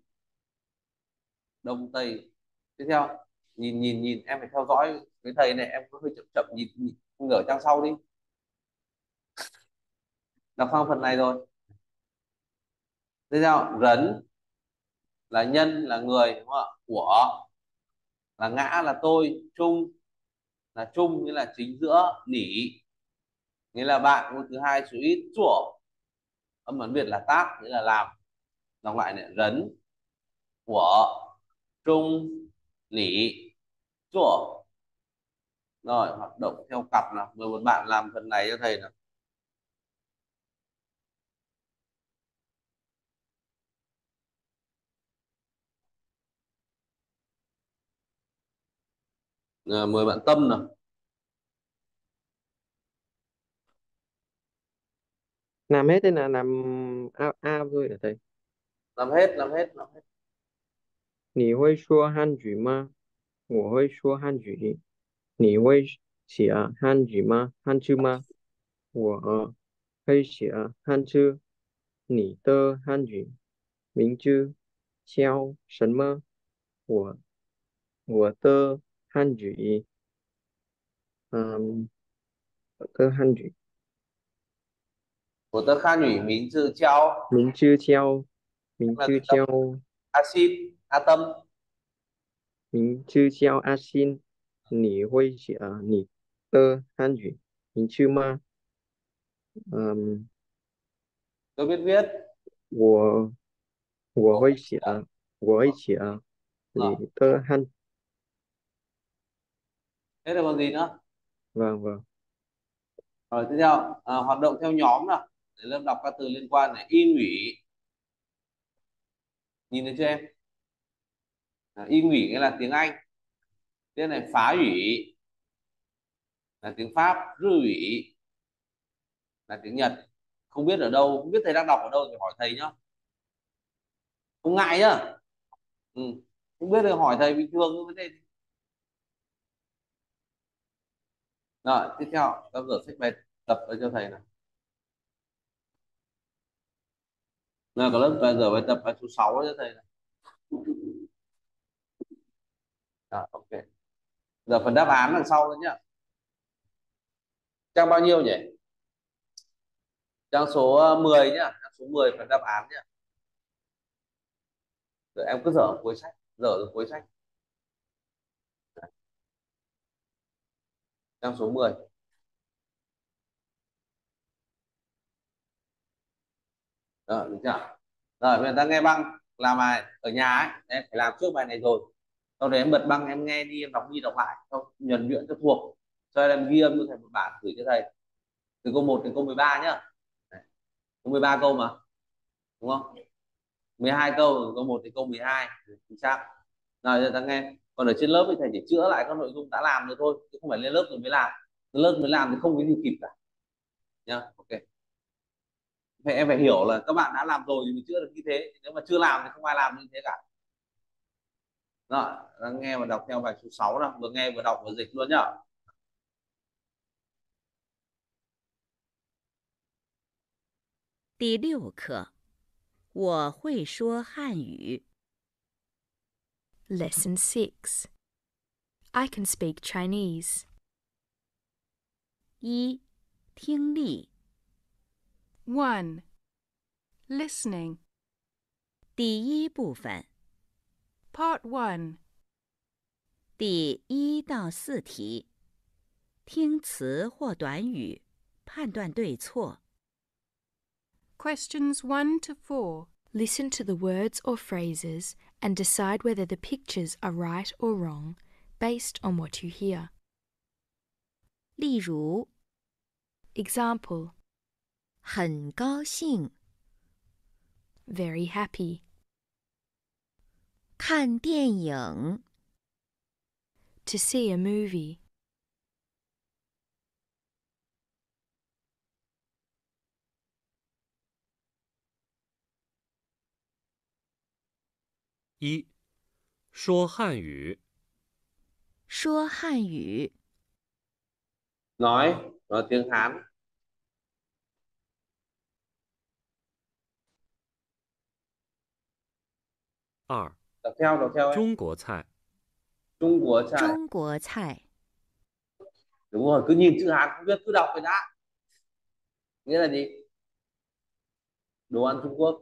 A: đông tây. Tiếp theo nhìn nhìn nhìn em phải theo dõi cái thầy này, em có hơi chậm chậm nhìn, nhìn ở trang sau đi. Đọc xong phần này rồi. Tiếp theo, rấn là nhân là người đúng không ạ? Của là ngã là tôi, chung là chung nghĩa là chính giữa, nỉ nghĩa là bạn, ngôn thứ hai số ít, chủa âm ấn Việt là tác nghĩa là làm. Đọc lại này, rấn, của, trung, nỉ, chủa. Rồi hoạt động theo cặp nào, mời một bạn làm phần này cho thầy nào. À, mời bạn Tâm nào.
I: Làm hết thế là làm ao ao thôi hả thầy?
A: Làm hết, làm hết, làm hết.
I: 你会说汉语吗？我会说汉语。你会写汉语吗？汉字吗？我会写汉字。你的汉语名字叫什么？我我的汉语，嗯，我的汉语
A: Của tớ Khan Nhủy mình chữ trao
I: 名字叫名
A: là
I: 字
A: tâm
I: 叫
A: A xin A tâm.
I: 名字叫阿信。你会写你的汉语名字吗？嗯，
A: Tôi biết viết.
I: 我我会写，我会写
A: Rồi.
I: 你的汉，
A: Thế là còn gì nữa?
I: vâng vâng.
A: Rồi tiếp theo, à, hoạt động theo nhóm nào để Lâm đọc các từ liên quan này. Y ngủy, nhìn thấy chưa em? À, y ngủy nghĩa là tiếng Anh. Tiếp này, phá ủy là tiếng Pháp. Rư ủy là tiếng Nhật. Không biết ở đâu, không biết thầy đang đọc ở đâu thì hỏi thầy nhá, không ngại nhá. Ừ. Không biết thì hỏi thầy bình thường như thế. Rồi tiếp theo các vở sách bài tập ở cho thầy nào. Nào có lớp giờ bài tập bài số sáu cho thầy này. À, ok. Giờ phần đáp án đằng sau nữa nhá. Trang bao nhiêu nhỉ? Trang số mười nhá, trang số mười phần đáp án nhá. Rồi em cứ dở cuối sách, dở được cuối sách. Trang số mười. Rồi, được chưa? Rồi bây giờ ta nghe băng làm bài ở nhà ấy, em phải làm trước bài này rồi. Sau đấy em bật băng em nghe đi, em đọc đi đọc lại, không nhuần nhuyễn cho thuộc. Cho em ghi âm cho thầy một bản gửi cho thầy. Từ câu một đến câu mười ba nhá. Câu mười ba câu mà. Đúng không? mười hai câu, câu một đến câu mười hai chính xác. Rồi giờ ta nghe. Còn ở trên lớp thì thầy chỉ chữa lại các nội dung đã làm được thôi, chứ không phải lên lớp rồi mới làm. Lên lớp mới làm thì không có gì kịp cả. Nhá, ok. Vậy em phải hiểu là các bạn đã làm rồi thì mình chữa được như thế. Nếu mà chưa làm thì không ai làm như thế cả. Rồi, đang nghe và đọc theo bài số sáu nào, vừa nghe vừa đọc vừa dịch luôn nhá.
F: 第六课，我会说汉语。
D: Lesson six. I can speak Chinese.
F: 一、听力
M: one. Listening.
F: 第一部分
M: Part one.
F: 第一到四题，听词或短语，判断对错。
M: Questions one to four.
D: Listen to the words or phrases and decide whether the pictures are right or wrong based on what you hear.
F: 例如，
D: Example:
F: 很高兴
D: very happy,
F: 看电影
D: to see a movie,
C: 一、说汉语。
F: 说汉语
A: Nói, nói tiếng Hán.
C: 二、
A: Đọc theo, đọc theo em.
C: 中国菜。
A: Trung Quốc菜.
F: 中国菜
A: Đúng rồi, cứ nhìn chữ Hán không biết cứ đọc rồi đã. Nghĩa là gì? đồ ăn Trung Quốc.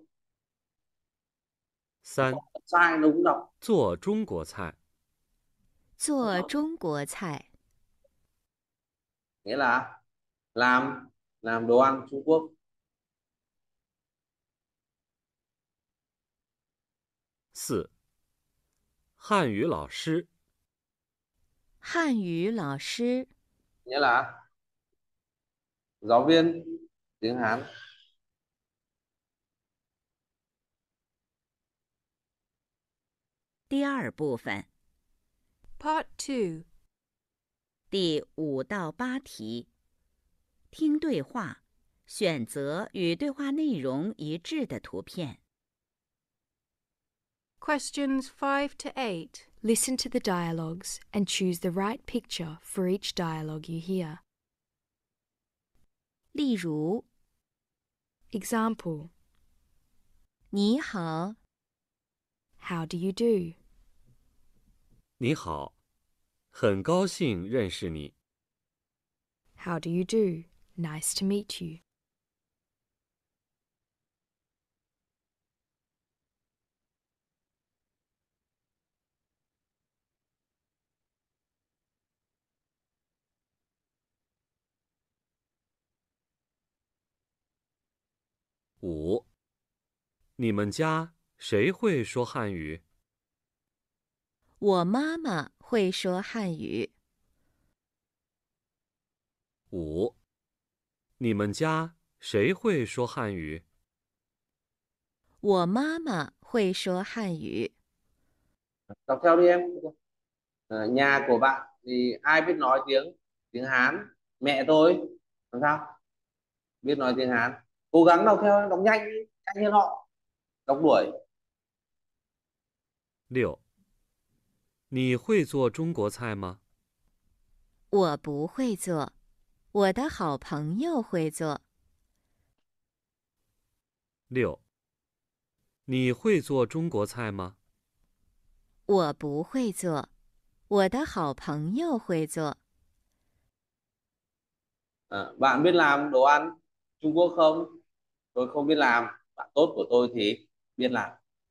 C: 三
A: Sai nó cũng đọc.
C: 做中国菜。
F: 做中国菜。
A: Nghĩa là làm làm đồ ăn Trung Quốc.
C: 四汉语老师。
F: 汉语老师。
A: Nghĩa là giáo viên tiếng Hán.
F: 第二部分
M: Part two.
F: 第五到八题，听对话，选择与对话内容一致的图片。
M: Questions five to eight.
D: Listen to the dialogues and choose the right picture for each dialogue you hear.
F: 例如
D: Example:
F: 你好，
D: How do you do?
C: 你好，很高兴认识你。
D: How do you do? Nice to meet you.
C: 五，你们家谁会说汉语？
F: 我妈妈会说汉语。
C: 五，你们家谁会说汉语？
F: 我妈妈会说汉语。
A: Đọc theo đi em. Ờ, nhà của bạn thì ai biết nói tiếng tiếng Hán? Mẹ tôi. Làm sao? Biết nói tiếng Hán. Cố gắng đọc theo, đọc nhanh đi, nhanh hơn họ. Đọc đuổi.
C: 六，你会做中国菜吗？
F: 我不会做，我的好朋友会做。
C: 六，你会做中国菜吗？
F: 我不会做，我的好朋友会做。
A: Ờ, bạn biết làm đồ ăn Trung Quốc không? Tôi không biết làm. Bạn tốt của tôi thì biết làm.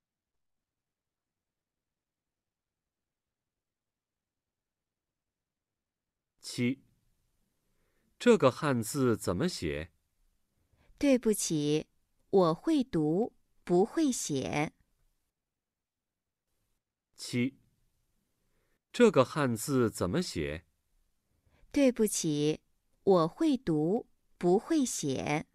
C: 七，这个汉字怎么写？
F: 对不起，我会读，不会写。
C: 七，这个汉字怎么写？
F: 对不起，我会读，不会写。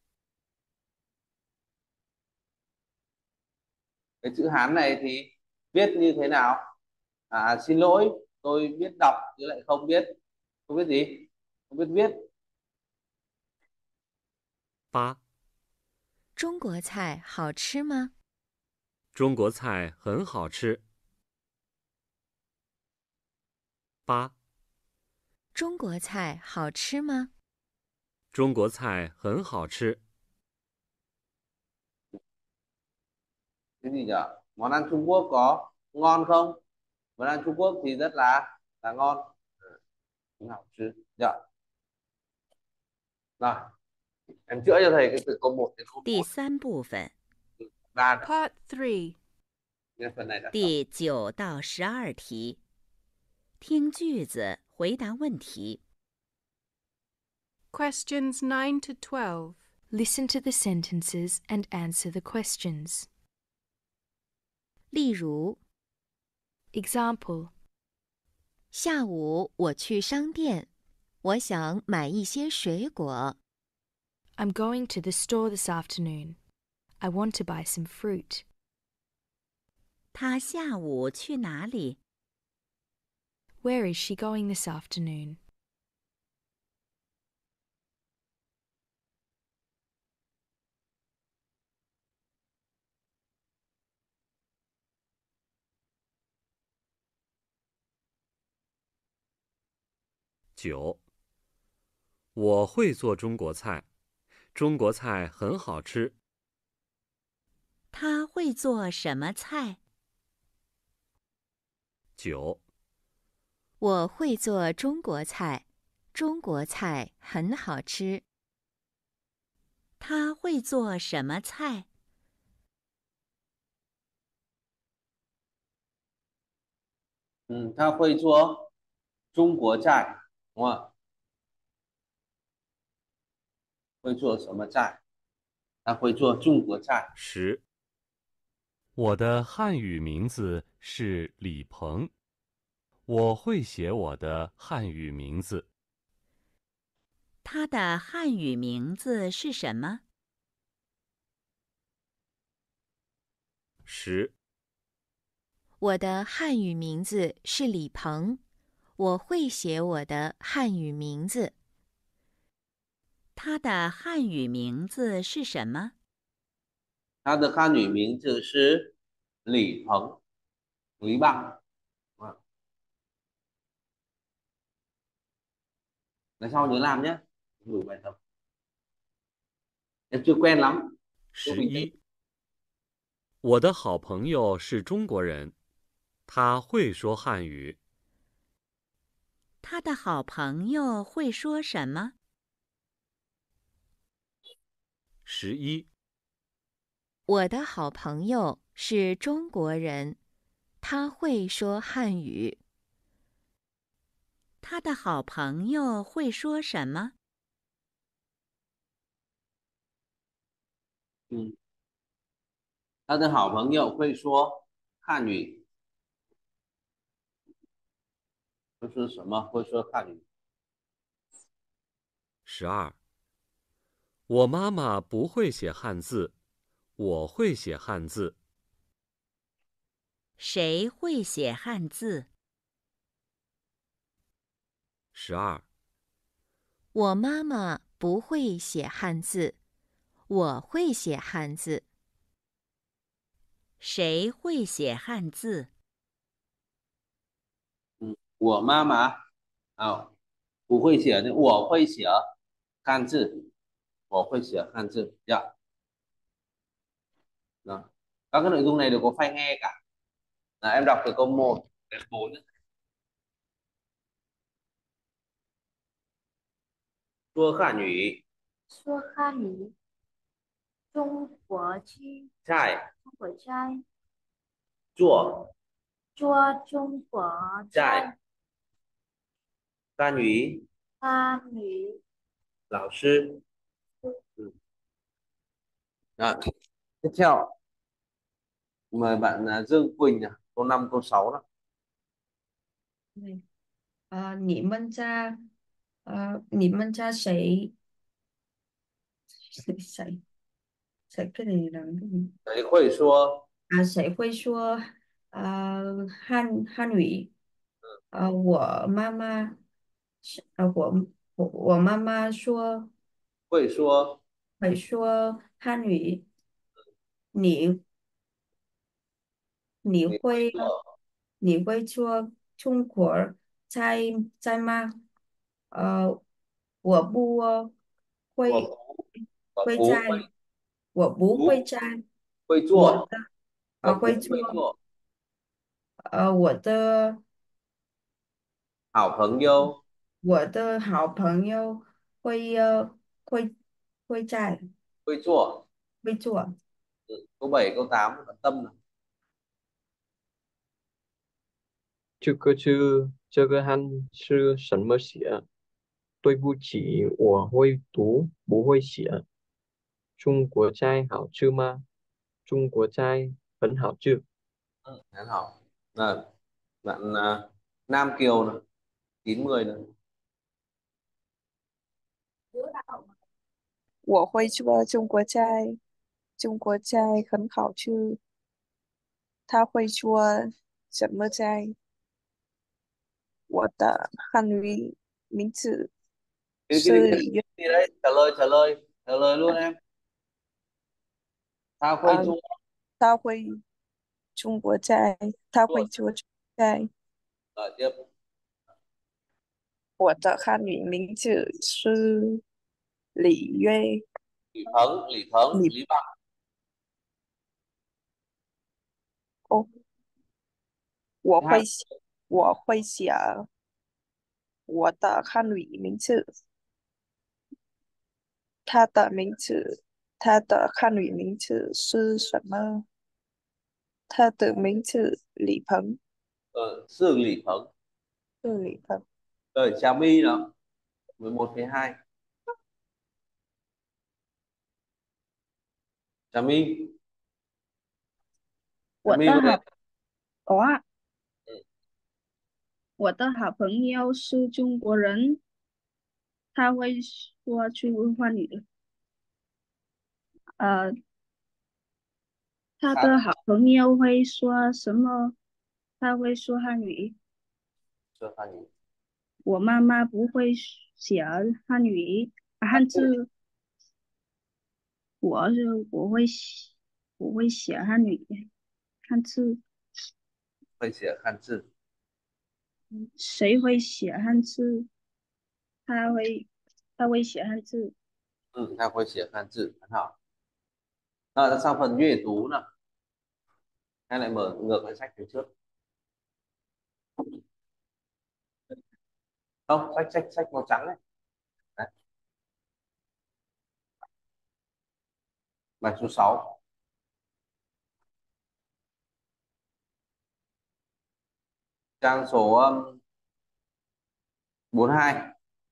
A: Cái chữ Hán này thì viết như thế nào? À, xin lỗi, tôi biết đọc chứ lại không biết. Không biết gì? Không biết viết.
C: 八，
F: 中国菜好吃吗？
C: 中国菜很好吃。八，
F: 中国菜好吃吗？
C: 中国菜很好吃。
A: Cái gì nhỉ? Món ăn Trung Quốc có ngon không? Món ăn Trung Quốc thì rất là là ngon. Cũng hảo chứ. Dạ. Rồi. Em chữa cho thầy cái từ câu một đến câu
F: 第
A: một.
F: 三部分
A: Ba.
M: Part three.
A: Phần này đã
F: 第九到十二题，听句子，回答问题。
M: Questions nine to twelve.
D: Listen to the sentences and answer the questions.
F: 例如，
D: Example:
F: 下午我去商店，我想买一些水果。
D: I'm going to the store this afternoon. I want to buy some fruit.
F: 他下午去哪里？
D: Where is she going this afternoon?
C: 九，我会做中国菜，中国菜很好吃。
F: 他会做什么菜？
C: 九，
F: 我会做中国菜，中国菜很好吃。 他会做什么菜？
A: 嗯，他会做中国菜，哇，会做什么菜？他会做中国菜。
C: 十，我的汉语名字是李鹏，我会写我的汉语名字。
F: 他的汉语名字是什么？
C: 十，
D: 我的汉语名字是李鹏，我会写我的汉语名字。
F: 他的汉语名字是什么？
A: 他的汉语名字是李鹏，李bằng. À. Lần sau nhớ làm nhé. Gửi bài tập. Em chưa quen lắm.
C: 十一，我的好朋友是中国人，他会说汉语。
F: 他的好朋友会说什么？
C: 十一，
D: 我的好朋友是中国人，他会说汉语。
F: 他的好朋友会说什么？
A: 嗯，他的好朋友会说汉语。会说什么？会说汉语。
C: 十二，我妈妈不会写汉字，我会写汉字。
F: 谁会写汉字？
C: 十二，
D: 我妈妈不会写汉字，我会写汉字。
F: 谁会写汉字？
A: 嗯，我妈妈啊不会写的，我会写汉字，我会写汉字. Dạ. Đó. Các cái nội dung này đều có file nghe cả. Là em đọc từ câu một đến bốn. Chua khả nhủy.
H: 说汉语，中国鸡，
A: Trai.
H: 中国斋，
A: Chua.
H: 做中国
A: Trai. 汉语
H: 汉语
A: lão sư. Ừ. Rồi. Tiếp theo mời bạn à, Dương Quỳnh, à, câu năm câu sáu đó.
B: 对，呃，你们家，呃，你们家谁谁谁谁跟你能
A: 谁会说
B: 啊？谁会说呃汉汉语？呃，我妈妈是呃我我我妈妈说
A: 会说
B: 会说汉语，你你
A: 你会
B: 会
A: 做
B: 你会做中国菜菜吗？呃，我不会
A: 我我
B: 会在，
A: 不会
B: 我不会
A: 不
B: 在
A: 会做
B: 我的呃
A: 我不
B: 会做
A: 会做
B: 呃我的
A: 好朋友
B: 我的好朋友会呃会会在
A: 会做.
B: 会做。
A: Ừ. Câu bảy câu tám bạn Tâm này.
I: 这个字，这个汉是什么写？对不起，我会读，不会写。中国菜好吃吗？中国菜很好吃。
A: Ừ. Hán học. Rồi. Bạn uh, Nam Kiều này. chín mươi này.
K: 我会做中国菜，中国菜很好吃。他会做什么菜？我的汉语名字
A: Cái, cái,
K: 是
A: cái,
K: 李月，
A: cái đấy trả lời trả lời trả lời luôn em. Tao quay
K: 呃，
A: chua.
K: 他会中国菜，他会
A: Chua.
K: 做中国菜。
A: Rồi tiếp.
K: 我的汉语名字是李月，
A: Lý Thắng, Lý Thắng,
K: 李
A: Lý Bằng.
K: 哦，我
A: Hai.
K: 会写，我会写我的汉语名字，他的名字他的汉语名字是什么？他的名字李鹏，
A: Ờ, Sương Lỷ Phấn.
K: 是李鹏。
A: Rồi Trà My nào. mười một phẩy hai. Trà My. Trà
G: 我
A: My
G: 的
A: vừa đây.
G: 好，哦啊，
A: Ừ.
G: 我的好朋友是中国人，他会说中华语。呃，他的好朋友会说什么？他会说汉语。
A: Cho Phan Nhĩ.
G: 我妈妈不会写汉语啊汉字，我是我会写，我会写汉语汉字。
A: Phải写汉字.
G: 谁会写汉字？他会，他会写汉字。
A: Ừ, ta phải写汉字. Hảo. À, sang phần阅读nào. Hay lại mở ngược lại sách từ trước. Không, sách sách sách màu trắng này. Đấy. Bài số sáu. Trang số um, bốn mươi hai.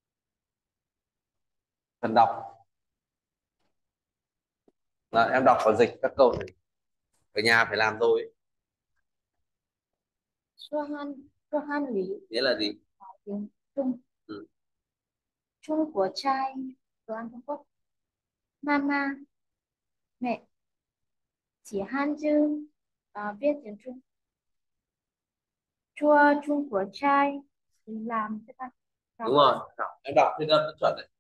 A: Phần đọc. Đó, em đọc và dịch các câu này. Ở nhà phải làm thôi.
H: 说汉说汉语
A: Nghĩa là gì?
H: tiếng Trung.
A: Ừ.
H: Trung của trai, đồ ăn Trung Quốc. Mama, mẹ chỉ han chữ à, viết tiếng Trung. Chua Trung của trai thì làm thế ta.
A: Đúng rồi. Nào, em đọc thì rất chuẩn đấy.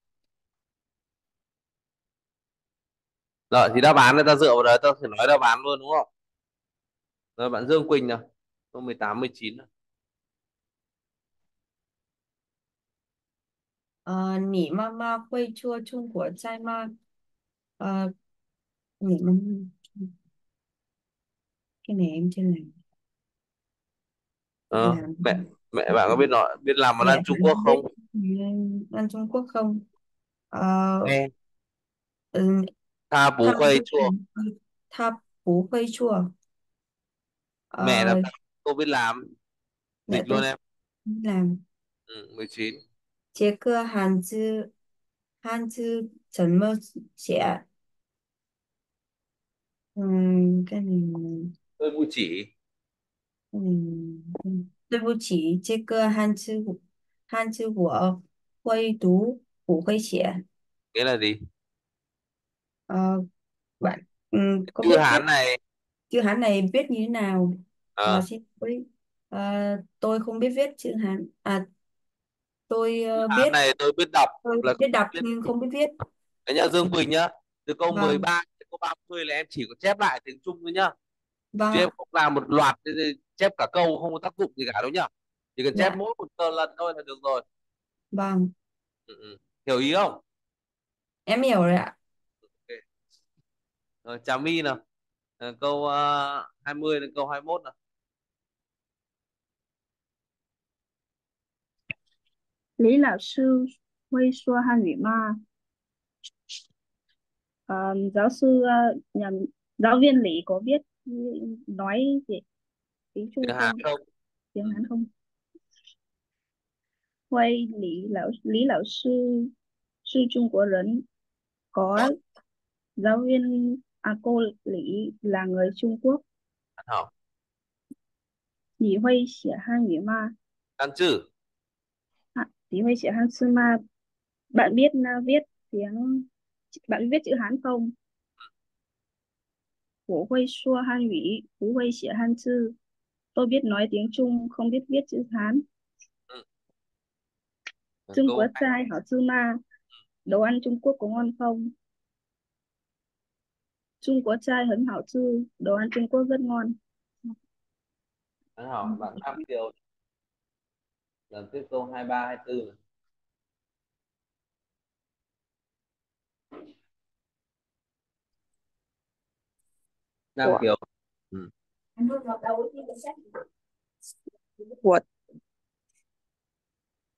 A: Rồi thì đáp án người ta dựa vào đấy, tôi phải nói đáp án luôn đúng không? Rồi bạn Dương Quỳnh nào. Câu mười tám, mười chín nào.
B: 呃，你妈妈会做中国菜吗？呃，你们 cái này em chưa làm.
A: Ờ,
B: Làm
A: mẹ mẹ bạn có biết nói biết làm món
B: mẹ
A: ăn Trung
B: bạn
A: Quốc
B: biết
A: không?
B: ăn ăn Trung Quốc không? Ờ,
A: Nghe.
B: ừ,
A: Tha bú
B: 他
A: khuây
B: 不
A: chua.
B: 他不会做。
A: Mẹ làm
B: Ờ,
A: sao cô biết làm.
B: mẹ
A: Dịch luôn
B: tôi
A: em.
B: làm.
A: Ừ, mười chín.
B: 这个汉字汉字怎么写？嗯，cái này
A: Tôi bù chỉ.
B: 嗯，嗯对不起，这个汉字我汉字我会读，不会写。
A: Nghĩa là gì?
B: Ờ, bạn ừ, có
A: Chữ
B: biết viết
A: Hán này.
B: chữ Hán này viết như thế nào? Ờ,
A: Ờ,
B: xin lỗi. Ờ, tôi không biết viết chữ Hán. À, tôi
A: chữ
B: ờ,
A: Hán
B: biết
A: này tôi biết đọc
B: tôi
A: là
B: biết đọc
A: biết.
B: nhưng không biết viết.
A: Đấy nhá, Dương Quỳnh nhá. Từ câu mười
B: Vâng,
A: ba đến câu ba mươi là em chỉ có chép lại tiếng Trung thôi nhá.
B: vâng
A: Chứ em
B: ạ.
A: không làm một loạt thì chép cả câu không có tác dụng gì cả đâu nhá. Chỉ cần chép
B: Dạ,
A: mỗi một tờ lần thôi là được rồi.
B: vâng,
A: Ừ, ừ. Hiểu ý không?
B: em hiểu rồi ạ.
A: Ok. Rồi Trà My nào. Ờ, câu uh, hai mươi đến câu hai mươi mốt nào.
G: Lý lão sư 会说汉语吗？ Ờ, giáo sư ờ, nhầm, giáo viên Lý có biết nói gì tiếng Trung
A: Tiếng Hán
G: không?
A: không?
G: Tiếng Hán không? Huây Lý lão Lý lão sư sư Trung Quốc人, có giáo viên à cô Lý là người Trung Quốc.
A: Hán hảo.
G: 你会写汉语吗？
A: Căn chữ.
G: À, 你会写汉字吗? Bạn biết uh, viết tiếng bạn biết viết chữ Hán không? 我会说汉语，不会写汉字。Tôi biết nói tiếng Trung, không biết viết chữ Hán.
A: Ừ. Rồi,
G: Trung
A: câu
G: Quốc
A: hai.
G: trai hảo sư ma. Đồ ăn Trung Quốc có ngon không? Trung Quốc trai hấn hảo sư. Đồ ăn Trung Quốc rất ngon.
A: Hán hảo. Bạn Nam Kiều. Lần tiếp câu hai ba, hai tư này. Nam
K: Ủa,
A: Kiều. Ừ.
K: 我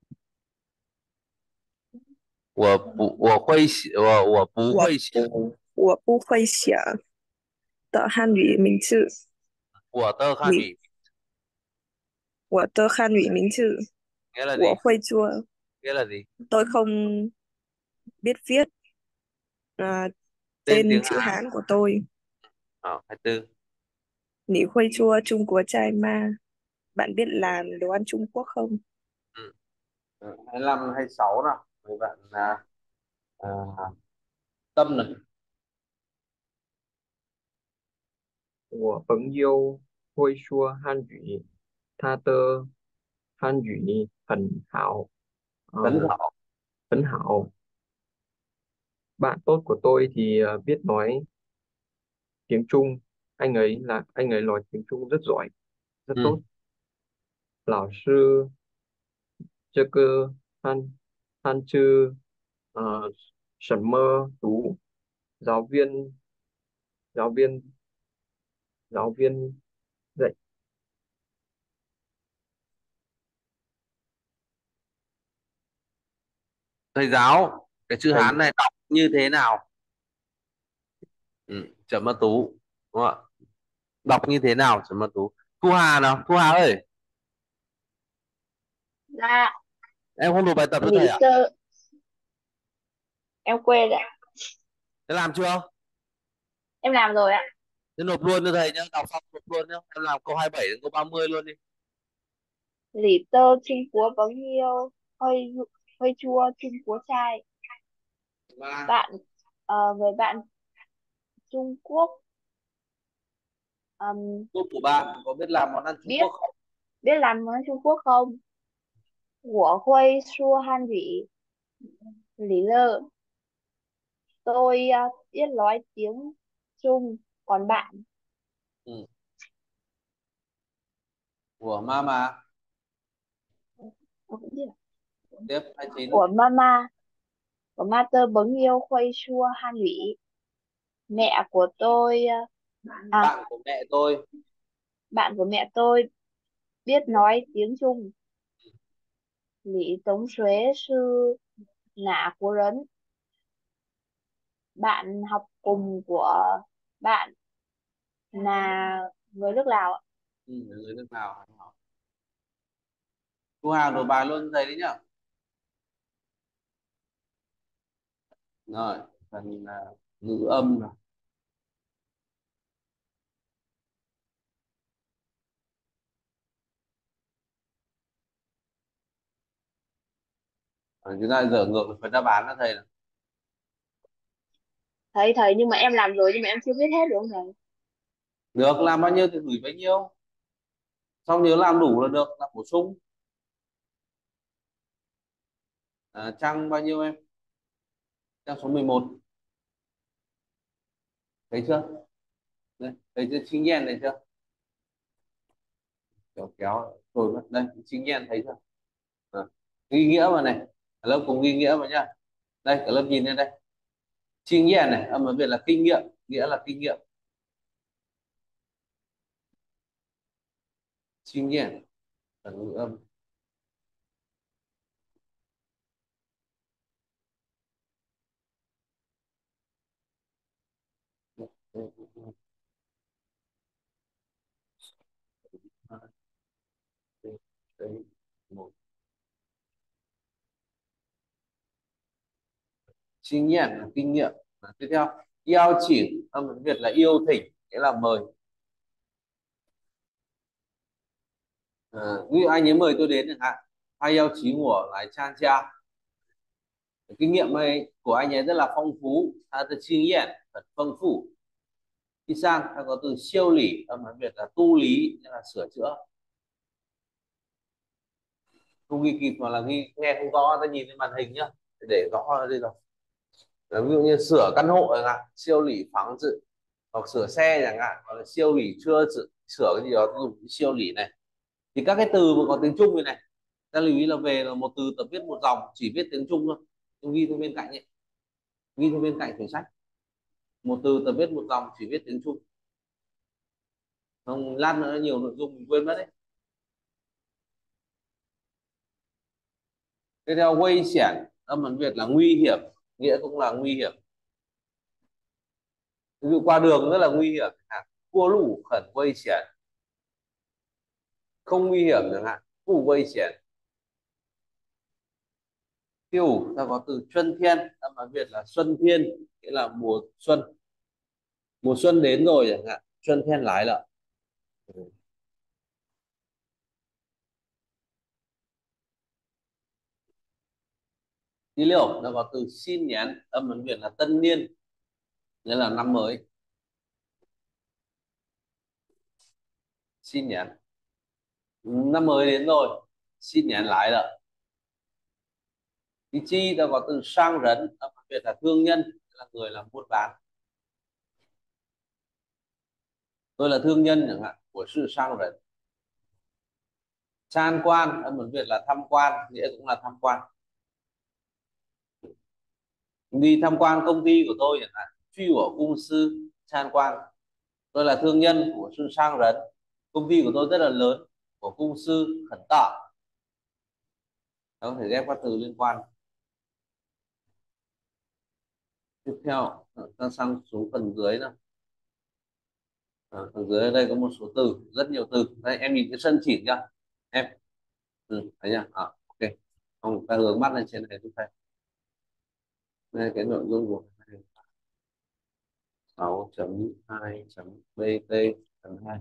A: 我不我会写我我不
K: 我
A: 会写。
K: 不我不会写的汉语名字，
A: của tơ Khan
K: 你
A: Ủy
K: 我的汉语名字
A: nghĩa là
K: 我
A: gì?
K: 会做，
A: Nghĩa là gì?
K: tôi không biết viết à,
A: Tên
K: tên
A: tiếng
K: chữ
A: Hán.
K: Hán của tôi.
A: Ờ, hai mươi tư.
K: 你会做中国菜吗? Bạn biết làm đồ ăn Trung Quốc không?
A: Ừ. Ờ, hai mươi lăm, hai mươi sáu nào. Mấy bạn à, à, Tâm này.
I: 我朋友会说汉语，他的汉语很好，
A: Phấn
I: ờ,
A: khảo.
I: 很好。Bạn tốt của tôi thì ờ, biết nói tiếng Trung, anh ấy là anh ấy nói tiếng Trung rất giỏi, rất
A: Ừ.
I: tốt. Lão sư 这个汉汉字呃什么读？giáo viên giáo viên giáo viên dạy
A: Thầy giáo, cái chữ
I: thầy
A: Hán này đọc như thế nào? Ừ. Chấm Mã Tú. Đúng không ạ? Đọc như thế nào chấm Mã Tú? Thu Hà nào? Thu Hà ơi,
H: Dạ,
A: em không nộp bài tập cho thầy
H: lý
A: à?
H: cơ. Em quên ạ.
A: Thế làm chưa?
H: Em làm rồi ạ.
A: Thế nộp luôn cho thầy nhá, đọc xong nộp luôn nhá. Em làm câu hai mươi bảy đến câu ba mươi luôn đi.
H: Lý tơ Trung Quốc bao nhiêu? Hơi hơi chua Trung Quốc trai.
A: Ba.
H: Bạn ờ, người bạn Trung Quốc ừm,
A: Câu của bạn có biết làm món ăn Trung
H: biết
A: Quốc không?
H: biết làm món Trung Quốc không? 我会说汉语. Lý lơ. Tôi ờ, biết nói tiếng Trung. Còn bạn?
A: Ừ. Của Mama.
H: Tôi cũng biết.
A: Tiếp hai mươi chín.
H: Của mama. Của Master bấy nhiêu khuây chua han ủy. Mẹ của tôi ờ, à,
A: Bạn của mẹ tôi.
H: bạn của mẹ tôi biết nói tiếng Trung. Lý Tống Xuế sư nã của rấn. Bạn học cùng của bạn là người nước Lào ạ.
A: Ừ, người nước nào? Thu Hà nộp bài luôn thầy đấy nhá. Rồi, phần uh, ngữ âm này. Rồi, chúng ta giờ ngược lại phần đáp án đó thầy này.
H: Thầy thầy nhưng mà em làm rồi nhưng mà em chưa biết hết được không thầy?
A: Được, làm bao nhiêu thì gửi bấy nhiêu. Xong nhớ làm đủ là được, làm bổ sung. À, trang bao nhiêu em? Trang số mười một. Thấy chưa? Đây, thấy chưa? Chính nhen này chưa? Kéo kéo rồi mất. Đây, chính nhen thấy chưa? À, ghi nghĩa vào này. Cả lớp cùng ghi nghĩa vào nhá. Đây, cả lớp nhìn lên đây. Chính nhen này, âm ở Việt là kinh nghiệm, nghĩa là kinh nghiệm. Chính nhen là ngữ âm. Đấy, một. Kinh nghiệm là kinh nghiệm. À, tiếp theo yêu chỉ âm tiếng Việt là yêu thỉnh, nghĩa là mời. À, ví dụ anh ấy mời tôi đến chẳng hạn, hay yêu chí của lại chan cha. Kinh nghiệm ấy của anh ấy rất là phong phú, ta từ kinh nghiệm thật phong phú. Đi sang ta có từ siêu lý, âm tiếng Việt là tu lý, nghĩa là sửa chữa. Không ghi kịp mà là ghi nghe không rõ, ta nhìn lên màn hình nhá để rõ ở đây rồi. Ví dụ như sửa căn hộ chẳng hạn, siêu lý phẳng dự, hoặc sửa xe chẳng hạn, hoặc là siêu lý chưa dự, sửa cái gì đó dùng cái siêu lý này. Thì các cái từ mà có tiếng Trung như này, ta lưu ý là về là một từ tập viết một dòng, chỉ viết tiếng Trung thôi, nhưng ghi theo bên cạnh ấy, ghi theo bên cạnh quyển sách. Một từ tập viết một dòng, chỉ viết tiếng Trung. Không lát nữa nhiều nội dung mình quên mất đấy. Tiếp theo nguy hiểm, âm tiếng Việt là nguy hiểm, nghĩa cũng là nguy hiểm. Ví dụ qua đường rất là nguy hiểm chẳng hạn, cua lù khẩn nguy hiểm. Không nguy hiểm chẳng hạn,不危险. Tiêu ta có từ xuân thiên, ta nói Việt là xuân thiên, nghĩa là mùa xuân. Mùa xuân đến rồi chẳng hạn, xuân thiên lái了. Thứ liệu nó có từ xin nhén, âm ấn Việt là tân niên, nghĩa là năm mới. Xin nhén, năm mới đến rồi, xin nhén lại了. Thứ chi nó có từ sang rấn, âm ấn Việt là thương nhân, là người làm buôn bán. Tôi là thương nhân chẳng hạn, của sự sang rấn. Tham quan, âm ấn Việt là tham quan, nghĩa cũng là tham quan. Đi tham quan công ty của tôi chẳng hạn, truy của công sư tham quan. Tôi là thương nhân của sự sang rấn, công ty của tôi rất là lớn, của công sư khẩn tạo. Đó, có thể ghép các từ liên quan. Tiếp theo ta sang xuống phần dưới nào. À, phần dưới ở đây có một số từ, rất nhiều từ. Đây em nhìn cái sân chỉ chưa em? Ừ, thấy nhá. À, ok. Không, ta hướng mắt lên trên này giúp thầy. Đây cái nội dung của sáu chấm hai chấm bt phần hai.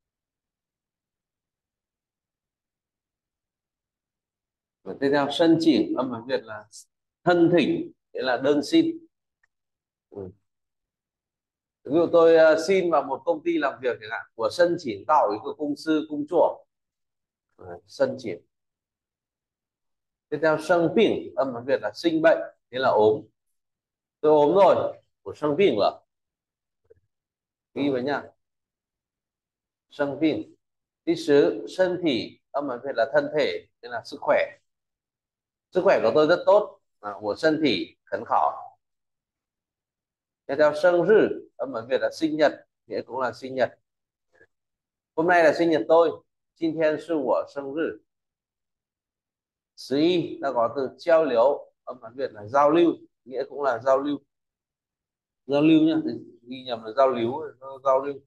A: Và tiếp theo sân chỉ, âm ấn Việt là thân thỉnh, nghĩa là đơn xin. Ừ. Ví dụ tôi uh, xin vào một công ty làm việc chẳng hạn, của sân chỉ tạo ý của công sư công chủ. À, sân chỉ. Tiếp theo sân bệnh, âm ấn Việt là sinh bệnh, nghĩa là ốm. Tôi ốm rồi, của sân bệnh là ghi với nhá. Sân bệnh. Thứ sứ sân thị, âm ấn Việt là thân thể, nghĩa là sức khỏe. Sức khỏe của tôi rất tốt, à, của sân thị khẩn khảo. Tiếp theo sinh rư, âm ấn Việt là sinh nhật, nghĩa cũng là sinh nhật. Hôm nay là sinh nhật tôi,今天是我生日. Sĩ, ta có từ trao liếu, âm ấn Việt là giao lưu, nghĩa cũng là giao lưu. Giao lưu nhá, ghi nhầm là giao lưu, giao lưu.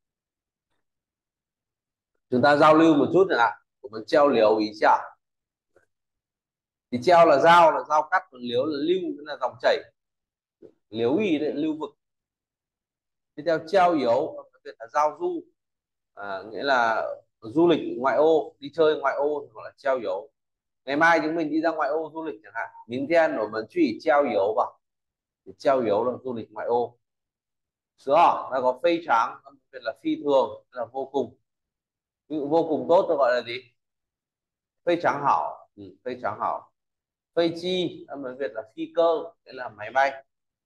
A: Chúng ta giao lưu một chút chẳng hạn, của mình treo liếu ý chả. Thì treo là giao, là giao cắt, còn liếu là lưu, nghĩa là dòng chảy. Liếu ý đấy, lưu vực. Tiếp theo treo yếu, âm ấn Việt là giao du, à, nghĩa là du lịch ngoại ô, đi chơi ngoại ô gọi là treo yếu. Ngày mai chúng mình đi ra ngoại ô du lịch chẳng hạn, miếng thiên của mình chỉ treo yếu vào, thì treo yếu là du lịch ngoại ô. Sữa họ là có phê tráng, âm Việt là phi thường, là vô cùng. Ví dụ vô cùng tốt tôi gọi là gì? Phê tráng hảo, ừ, phê tráng hảo. Phê chi, âm Việt là phi cơ, nghĩa là máy bay.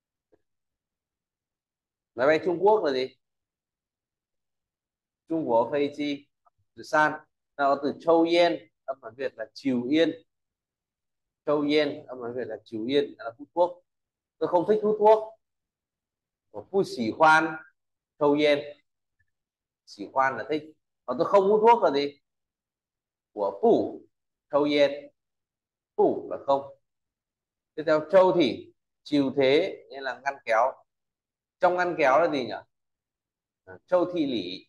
A: Máy bay Trung Quốc là gì? Trung Quốc phê chi. Từ san, nào từ Châu Yên, âm Việt là Triều Yên. Châu Yên, âm Việt là Triều Yên, là hút thuốc. Tôi không thích hút thuốc. Của phu xỉ khoan, Châu Yên. Xỉ khoan là thích. Còn tôi không hút thuốc là gì? Của phủ, Châu Yên. Phủ là không. Tiếp theo châu thì chiều thế, nghĩa là ngăn kéo. Trong ngăn kéo là gì nhỉ? Châu thị lý.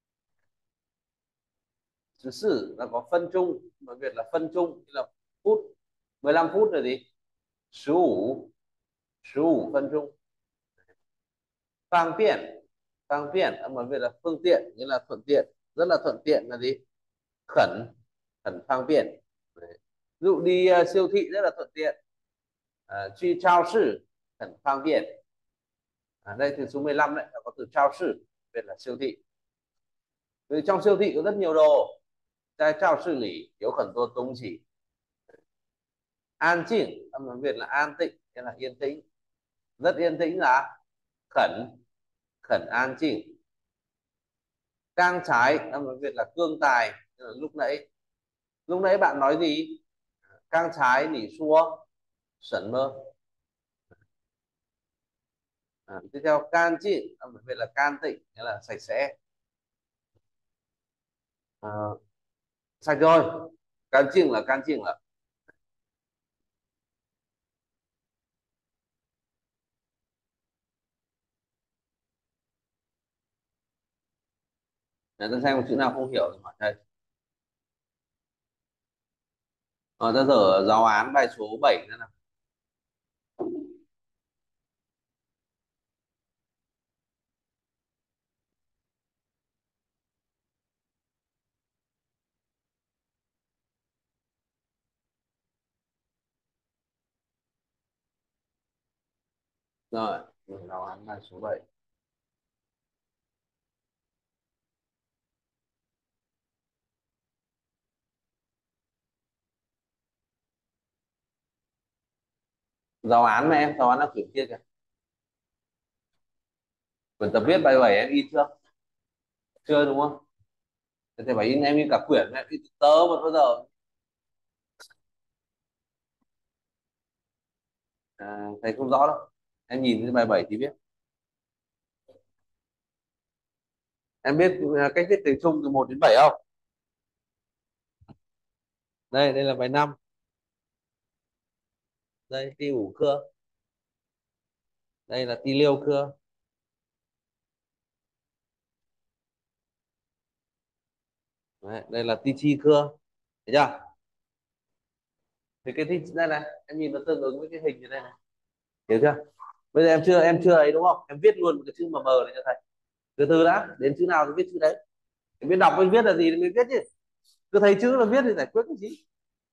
A: Thứ sử là có phân chung, mà Việt là phân chung, là phút. mười lăm phút là gì? Số ủ. Số ủ phân chung. Phang tiện. Phang tiện, mà Việt là phương tiện, nghĩa là thuận tiện. Rất là thuận tiện là gì? Khẩn. Khẩn phang tiện. Ví dụ đi uh, siêu thị rất là thuận tiện. À, truy trao sự, khẩn phang tiện. À, đây từ số mười lăm đấy, có từ trao sự, Việt là siêu thị. Vì trong siêu thị có rất nhiều đồ. Tại trao sự lý, yếu khẩn tôn tung chỉ. An chỉnh, âm Việt là an tịnh, nghĩa là yên tĩnh. Rất yên tĩnh là khẩn, khẩn an chỉnh. Cang trái, âm Việt là cương tài, là lúc nãy. Lúc nãy bạn nói gì? Cang trái nỉ xua, sẩn mơ. À, tiếp theo can chỉnh, âm Việt là can tịnh, nghĩa là sạch sẽ. À, sạch rồi. Can chỉnh là can chỉnh là Để tôi xem một chữ nào không hiểu thì hỏi thầy. Ờ, ta dở giáo án bài số bảy nữa nào. Rồi, giáo án bài số bảy. Giáo án mà em, giáo án là quyển kia kìa. Quyển tập viết bài bảy em in chưa? Chưa đúng không? Thế thì phải in, em in cả quyển, em in tớ một bao giờ. À, thầy không rõ đâu. Em nhìn cái bài bảy thì biết. Em biết à, cách viết từ chung từ một đến bảy không? Đây, đây là bài năm. Đây, ti ủ cưa. Đây là ti liêu cưa. Đấy, đây là ti chi cưa. Thấy chưa? Thì cái thi đây này, em nhìn nó tương ứng với cái hình như đây này. Hiểu chưa? Bây giờ em chưa em chưa ấy đúng không? Em viết luôn một cái chữ mờ mờ này cho thầy. Từ từ đã, đến chữ nào thì viết chữ đấy. Em biết đọc với viết là gì thì mình viết chứ. Cứ thấy chữ là viết thì giải quyết cái gì.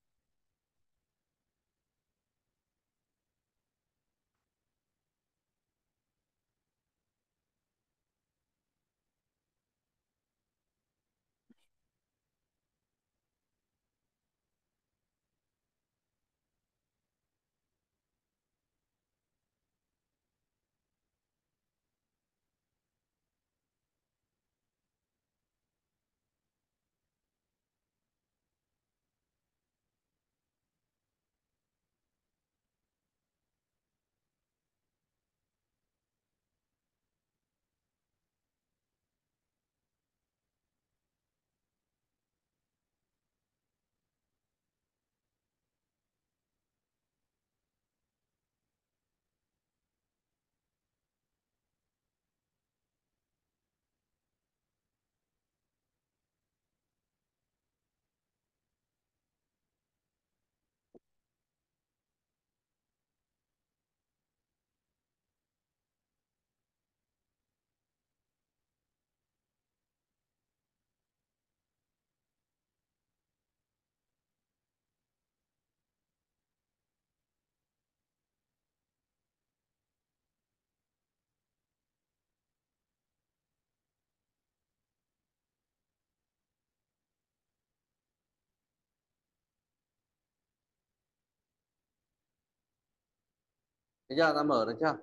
A: Thế giờ ta mở được chưa?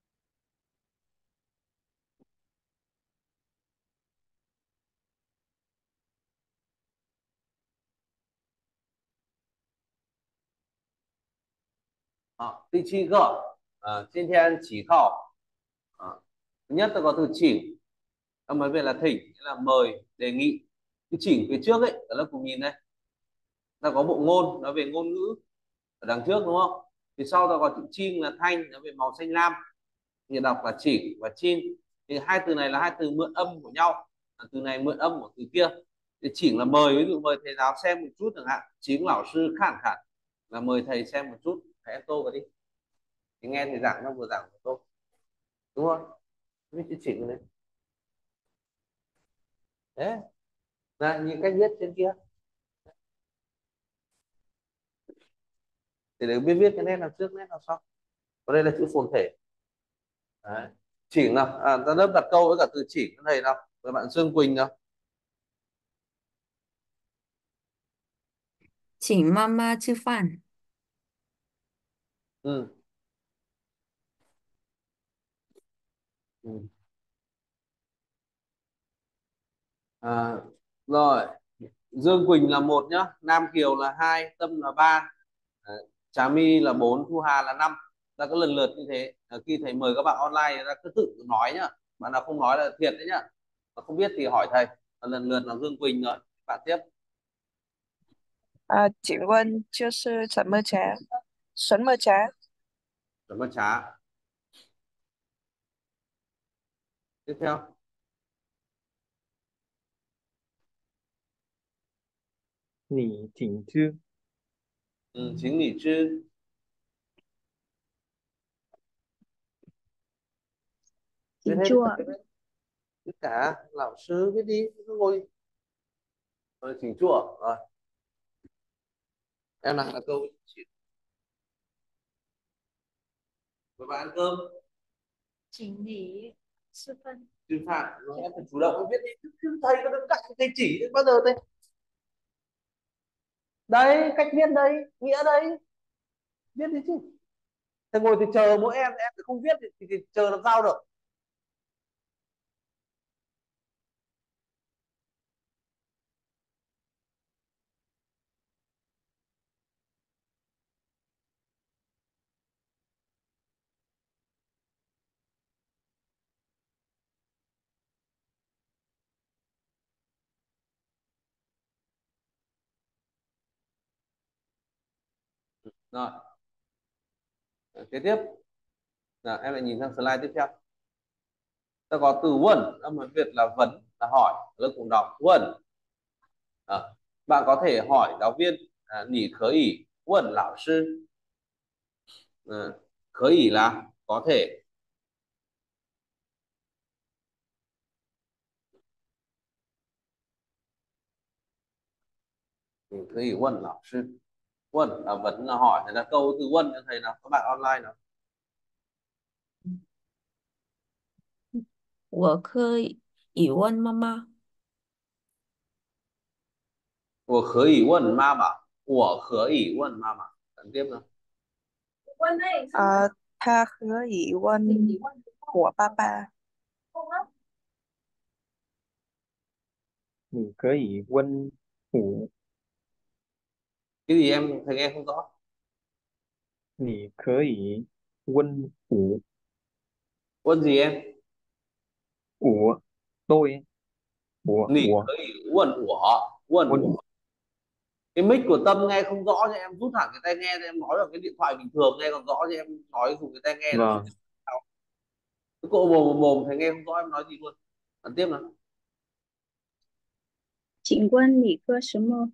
A: À,第七个，啊，今天chỉ khảo. À, thứ nhất ta có từ chỉnh. Ông nói về là thỉnh, nghĩa là mời, đề nghị. Cái chỉnh phía trước ấy, ở lớp cùng nhìn đây. Ta có bộ ngôn, nói về ngôn ngữ ở đằng trước đúng không? Thì sau ta có chữ chim là thanh, nói về màu xanh lam. Thì đọc là chỉnh và chim. Thì hai từ này là hai từ mượn âm của nhau. À, từ này mượn âm của từ kia. Thì chỉnh là mời, ví dụ mời thầy giáo xem một chút chẳng hạn. Chính lão sư khản khản là mời thầy xem một chút. Thầy em tô vào đi. Thì nghe thầy giảng nó vừa giảng của tô. Đúng không? Viết chữ chỉnh này. Đấy. Là những cách viết trên kia. Thì để biết viết cái nét nào trước, nét nào sau. Còn đây là chữ phồn thể. Đấy. Chỉnh nào. À, ta lớp đặt câu với cả từ chỉnh cho thầy nào. Với bạn Dương Quỳnh nào.
B: Chỉnh mama吃饭.
A: Ừ. Ừ. À, rồi Dương Quỳnh là một nhá, Nam Kiều là hai, Tâm là ba, Trà My là bốn, Thu Hà là năm. Ta có lần lượt như thế. À, khi thầy mời các bạn online ta cứ tự nói nhá, bạn nào không nói là thiệt đấy nhá, mà không biết thì hỏi thầy. Và lần lượt là Dương Quỳnh rồi, bạn tiếp.
K: 啊，请问就是什么茶？什么茶？
A: Rồi con trá. Tiếp theo.
I: 你挺知
A: Ừ, chính nỉ chứ. Biết
G: Chỉnh
A: hết
G: chua.
A: tất cả. Lão sư biết đi, cứ ngồi. Rồi, chỉnh chua. Rồi. Em nào là câu chị. Các bạn ăn cơm.
H: Chỉnh nỉ sư phân.
A: Sư phạm. Rồi em phải chủ động em viết đi. Chứ thầy có đứng cạnh thầy chỉ đến bao giờ thế? Đấy, cách viết đây, nghĩa đây. Viết đi chứ. Thầy ngồi thì chờ mỗi em, em không viết thì, thì, thì chờ làm sao được. Rồi. Kế tiếp. Nào, em lại nhìn sang slide tiếp theo. Ta có từ won, âm hán Việt là vấn, là hỏi. Lớp cùng đọc won. À, bạn có thể hỏi giáo viên, à, nỉ khởi ỉ won lão sư. À, khởi ỉ là có thể. Nỉ khởi ỉ won lão sư. Won là vấn là hỏi, thế là câu từ won cho thầy nào, các bạn online nào.
B: 我可以问妈妈，
A: 我可以问妈妈，我可以问妈妈。Lần tiếp nào.
K: Ờ, tha khứa ý quân của papa.
I: 你可以问我
A: Cái gì em thầy nghe không rõ.
I: 你可以问我
A: Won gì em?
I: 我 tôi 我
A: Nỉ
I: 我
A: khởi ỉ won của, won
I: quân
A: của. Cái mic của Tâm nghe không rõ thì em rút hẳn cái tai nghe thì em nói vào cái điện thoại bình thường nghe còn rõ, thì em nói dùng cái tai nghe là không
I: vâng
A: sao. Cái cô mồm mồm thầy nghe không rõ em nói gì luôn. Lần tiếp nào.
G: 请问你喝什么？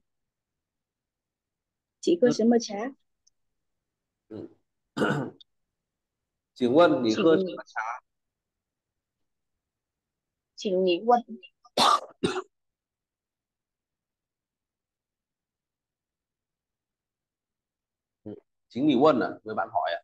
G: 几个
A: Ừ.
G: 什么茶？
A: Ừ. Chỉ Quân thì
H: 请
A: khơi
H: 你请你问
A: ừ. Chính vì Quân à, người bạn hỏi à.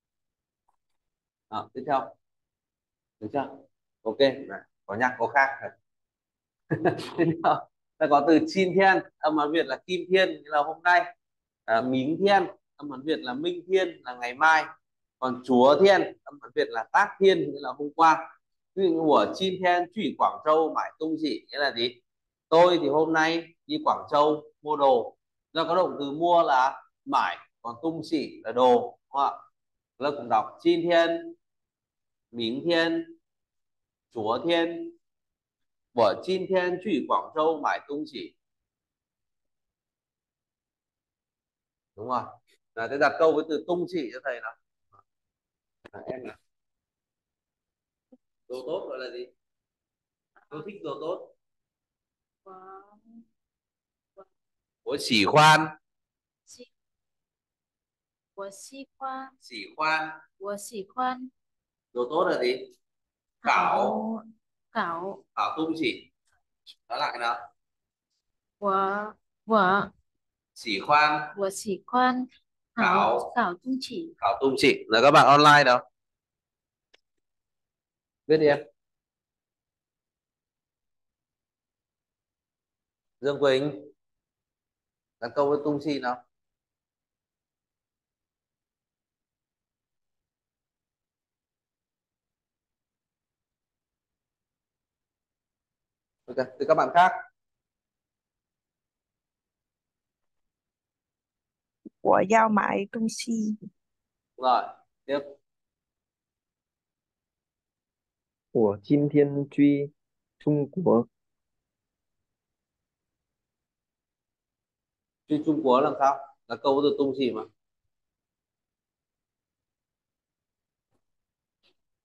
A: À, tiếp theo được chưa? Ok này, có nhạc có khác này. Tiếp theo ta có từ Chin Thiên, âm hán Việt là Kim Thiên như là hôm nay. À, Mính Thiên, âm hán Việt là Minh Thiên là ngày mai. Còn Chúa Thiên, âm hán Việt là Tác Thiên như là hôm qua. Ví dụ của Chin Thiên Thủy Quảng Châu mải tung chỉ nghĩa là gì? Tôi thì hôm nay đi Quảng Châu mua đồ. Do có động từ mua là mải, còn tung chỉ là đồ, đúng không ạ? Lớp cùng đọc Chin Thiên, Mính Thiên, Chúa Thiên, 我今天去广州买东西. Đúng rồi. Là tôi đặt câu với từ tung chỉ cho thầy nào. À, em nào. Đồ tốt gọi là gì? Tôi thích đồ tốt. 我喜欢
H: 喜我喜欢
A: 喜欢
H: 我喜欢
A: đồ tốt là gì? Khảo
H: khảo
A: khảo tung chỉ. Nói lại nào.
H: 我我
A: 喜欢
H: 我喜欢
A: khảo
H: khảo khảo tung chỉ.
A: khảo tung chỉ. Là các bạn online đâu? Viết đi em. Dương Quỳnh đặt câu với tung chỉ nào. Ok, từ các bạn khác.
K: Của giao mãi tung si.
A: Rồi, tiếp.
I: 我今天去中国
A: Chứ Trung Quốc làm sao? Là câu với từ tung chỉ mà.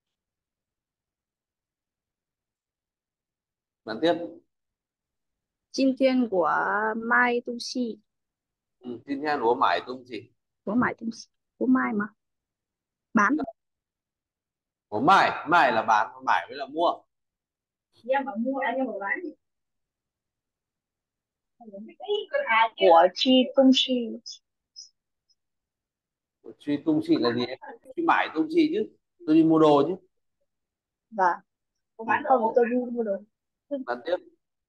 A: Bạn tiếp.
G: 今天我卖东西，
A: Ừ, tin nha lúa mải tung gì?
G: 我买东西，我卖吗？bán.
A: Của mải, mải là bán, mải mới là mua.
G: Em bảo mua, anh em bảo bán. 我去东西，
A: Truy tung chị là gì em? Truy mải tung chị chứ. Tôi đi mua đồ chứ.
G: và bán không tôi đi mua đồ.
A: Bán tiếp.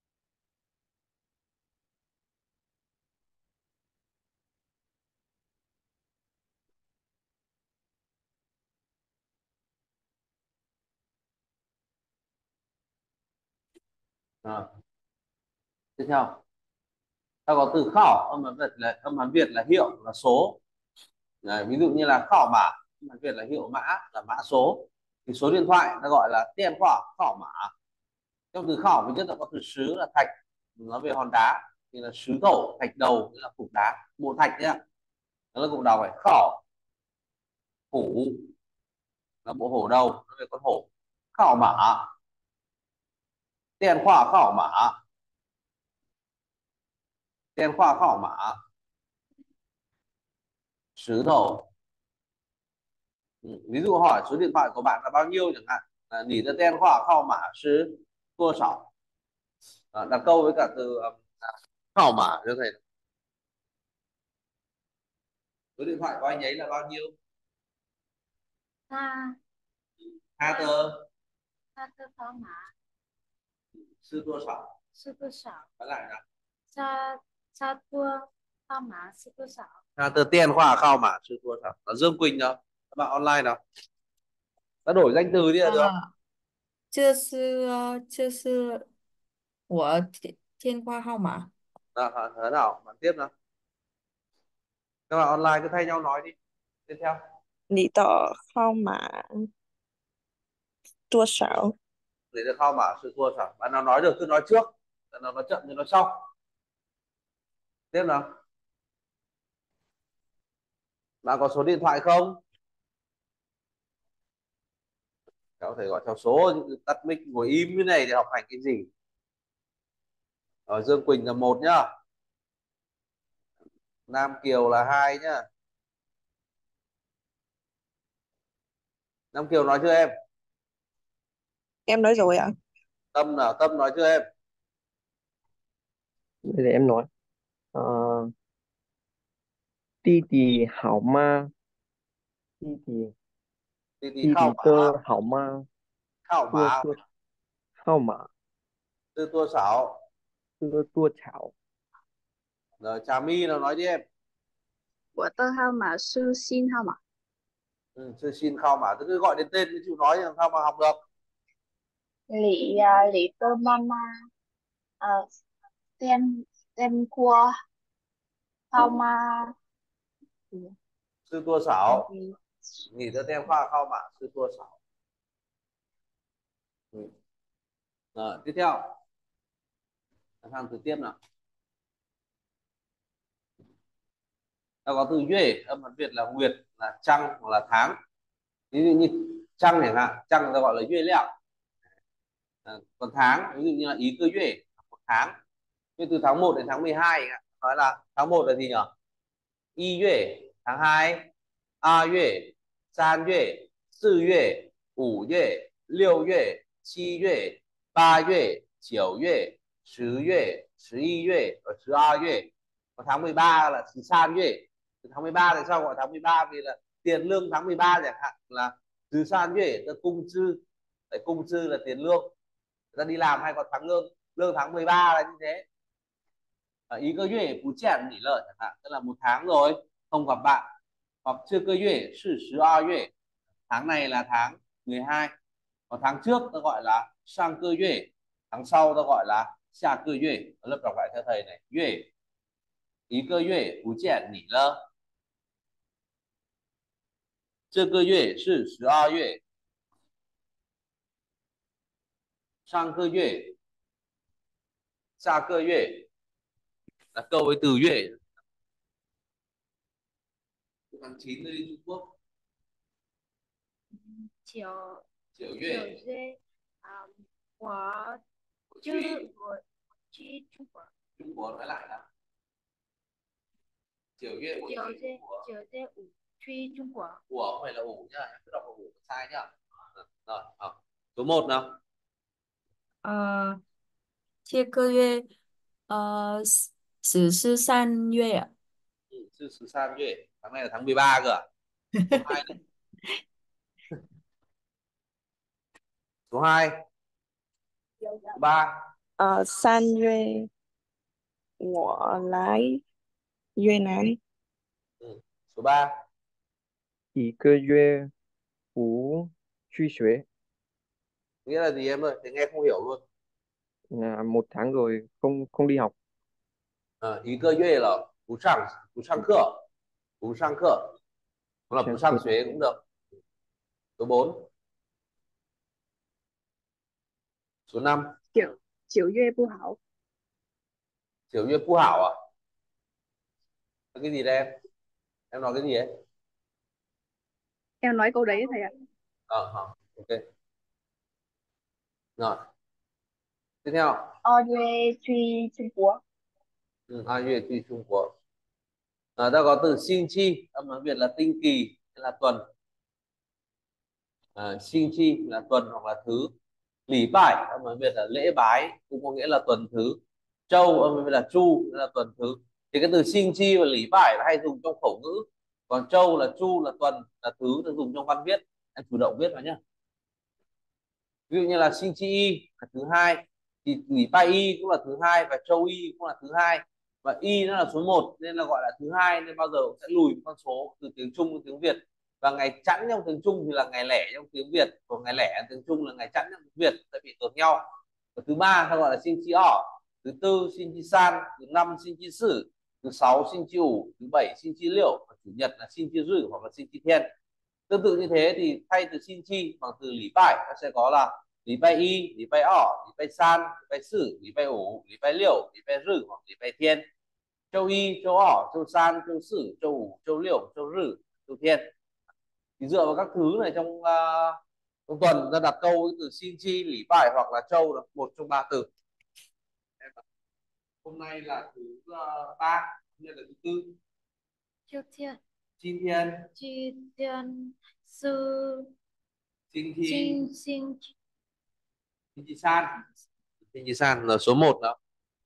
A: À. Tiếp theo. Ta có từ khảo, âm Hán Việt là âm Hán Việt là hiệu, là số. Đấy, ví dụ như là khảo mã, âm Hán Việt là hiệu mã, là mã số. Thì số điện thoại ta gọi là tiền khoa khảo mã. Trong từ khảo mình nhất là có từ sứ là thạch, nói về hòn đá thì là sứ thổ, thạch đầu tức là cục đá, bộ thạch nhá. Đó là cục đầu này, khảo hổ là bộ hổ đầu, nói về con hổ. Khảo mã, tiền khoa khảo mã, tiền khoa khảo mã, sứ thổ. Ví dụ hỏi số điện thoại của bạn là bao nhiêu chẳng hạn, là nỉ ra tên khoa khảo mã sứ tua sảo. Đặt câu với cả từ khảo mã cho thầy. Số điện thoại của anh ấy là bao nhiêu?
H: Ta
A: Hai tờ
H: ta tư khảo mã
A: sư tua sảo.
H: sư cơ sở.
A: Nói lại nào.
H: Ta ta tua khảo mã sư cơ sở.
A: Hai tờ tiền khoa khảo mã sư tua sảo. Là Dương Quỳnh nào? Các bạn online nào? Đã đổi danh từ đi là được không?
B: 这是呃，这是我电电话号码。
A: Nào, thế nào? Bạn tiếp nào. Các bạn online cứ thay nhau nói đi. Tiếp theo.
K: 你的号码多少？
A: Để được khảo mã sư tua sảo. Bạn nào nói được cứ nói trước. Bạn nào nói chậm thì nói sau. Tiếp nào. Bạn có số điện thoại không? Cháu có thể gọi theo số, tắt mic ngồi im như này để học hành cái gì? Ở Dương Quỳnh là một nhá. Nam Kiều là hai nhá. Nam Kiều nói chưa em?
K: Em nói rồi ạ.
A: Tâm nào, Tâm nói chưa em?
I: Để em nói. Ờ, Đi thì hảo ma. Đi thì
A: Đi
I: đi
A: thì
I: thì
A: khảo mã,
I: tơ hảo ma.
A: khảo
I: Tua
A: mã,
I: tua khao mã.
A: từ tua sảo.
I: Tua tua chảo.
A: Rồi Trà My nào nói đi em.
G: 我的号码是新号码。
A: Ừ, sư xin khảo mã, cứ gọi đến tên chứ chịu nói làm sao mà học được.
H: Lý à, lý tô mama à, tên tên của khảo mã
A: Sư tua sảo. Nghỉ ra tem khoa khảo mã sư tua sảo. Ừ. Rồi, tiếp theo. Sang từ tiếp nào. Ta có từ duệ, âm Hán Việt là nguyệt, là trăng hoặc là tháng. Ví dụ như trăng chẳng hạn, trăng ta gọi là duệ lẹo. À, còn tháng ví dụ như là ý cơ duệ, một tháng. Như từ tháng một đến tháng mười hai nói là tháng một là gì nhỉ? Y duệ, tháng hai A duệ, san duệ, sư duệ, ủ duệ, liêu duệ, chi duệ, ba duệ, chiều duệ,十月, 十一月và 十二月. Còn tháng mười ba là san duệ. Tháng mười ba tại sao gọi tháng mười ba? Vì là tiền lương tháng mười ba chẳng hạn là từ san duệ tới cung chư. Đấy, cung chư là tiền lương. Người ta đi làm hay có tháng lương, lương tháng mười ba là như thế. À, ý cơ duệ phú chèn nghỉ lợi chẳng hạn, tức là một tháng rồi không gặp bạn. Hoặc chưa cơ duệ sự十二月, tháng này là tháng mười hai. Còn tháng trước ta gọi là sang cơ duệ, tháng sau ta gọi là xa cơ duệ. Lớp đọc lại theo thầy này. Duệ, ý cơ duệ phú chèn nghỉ lơ. Chưa cơ duệ sự十二月, sang cơ duệ, xa cơ duệ là câu với từ duệ. Tháng chín tôi đi Trung Quốc.
H: chiều
A: Chiều
H: chiều
A: duệ.
H: duệ à, 我就是我去中国
A: Trung Quốc nói lại nào. Chiều Yue của
H: Chiều
A: Trung Quốc.
H: Chiều Yue ủ truy Trung Quốc.
A: Của không phải là ủ nhá, em cứ đọc là ủ sai nhá. Rồi, à. Số một nào.
B: ờ, 这个月呃十十三月啊，
A: Ừ, sư sư San Yue. Tháng này là tháng mười ba cơ à? Số hai này. Số hai. Số ba.
K: 呃，三月我来越南，
A: Ừ. Số ba.
I: 一个月不去学，
A: Nghĩa là gì em ơi? Thì nghe không hiểu luôn.
I: là một tháng rồi không không đi học.
A: À, ý cơ yue là bù sang bù sang khở, bù sang khở, hoặc là bù sang xuế cũng được. Số bốn. Số năm.
G: 九九月不好，
A: Chiều yue pu hảo à? Cái gì đây em? Em nói cái gì ấy?
G: em nói câu đấy thầy ạ.
A: Ờ, à, ok. Rồi. Tiếp theo.
H: Ở Yue truy Trung Quốc.
A: Ừ, a yue truy Trung Quốc. À, ta có từ xin chi, âm nói Việt là tinh kỳ, là tuần. À, xin chi là tuần hoặc là thứ. Lý bải, âm nói Việt là lễ bái, cũng có nghĩa là tuần thứ. Châu, âm nói Việt là chu, là tuần thứ. Thì cái từ xin chi và lý bải là hay dùng trong khẩu ngữ. Còn châu là chu là tuần, là thứ, là dùng trong văn viết. Em chủ động viết vào nhé. Ví dụ như là xin chi y là thứ hai, thì lý bải y cũng là thứ hai, và châu y cũng là thứ hai. Và y nó là số một nên là gọi là thứ hai, nên bao giờ cũng sẽ lùi con số từ tiếng Trung đến tiếng Việt. Và ngày chẵn trong tiếng Trung thì là ngày lẻ trong tiếng Việt, còn ngày lẻ trong tiếng Trung là ngày chẵn trong tiếng Việt, sẽ bị ngược nhau. Và thứ ba ta gọi là xin chi ỏ, thứ tư xin chi san, thứ năm xin chi sử, thứ sáu xin chi ủ, thứ bảy xin chi liệu, và chủ nhật là xin chi rưỡi hoặc là xin chi thiên. Tương tự như thế thì thay từ xin chi bằng từ lý bải ta sẽ có là lý bải y, lý bải ỏ, lý bải san, lý bải sử, lý bải ủ, lý bải liệu, lý bải rử hoặc lý bải thiên. Châu y, châu ỏ, châu san, châu sử, châu ủ, châu liệu, châu rử, châu thiên. Thì dựa vào các thứ này trong uh, trong tuần ra đặt câu với từ xin chi, lý bải hoặc là châu là một trong ba từ. Hôm nay là thứ uh, ba, hôm nay là thứ tư.
H: Chiêu thiên.
A: Xin thiên.
H: Chi thiên sư.
A: Xin thi.
H: Xin xin.
A: Xin chi san. Xin chi san là số một đó.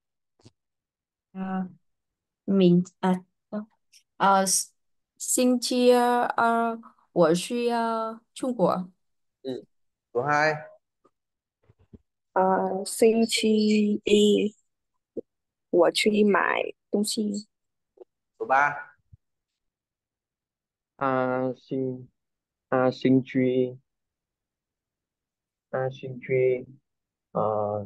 B: À, mình à, à, 星期二我需要出国。
A: Ừ. Số hai.
K: 呃，星期一我去买东西。
A: Số ba.
I: À, xin à, xin truy à, xin truy ờ,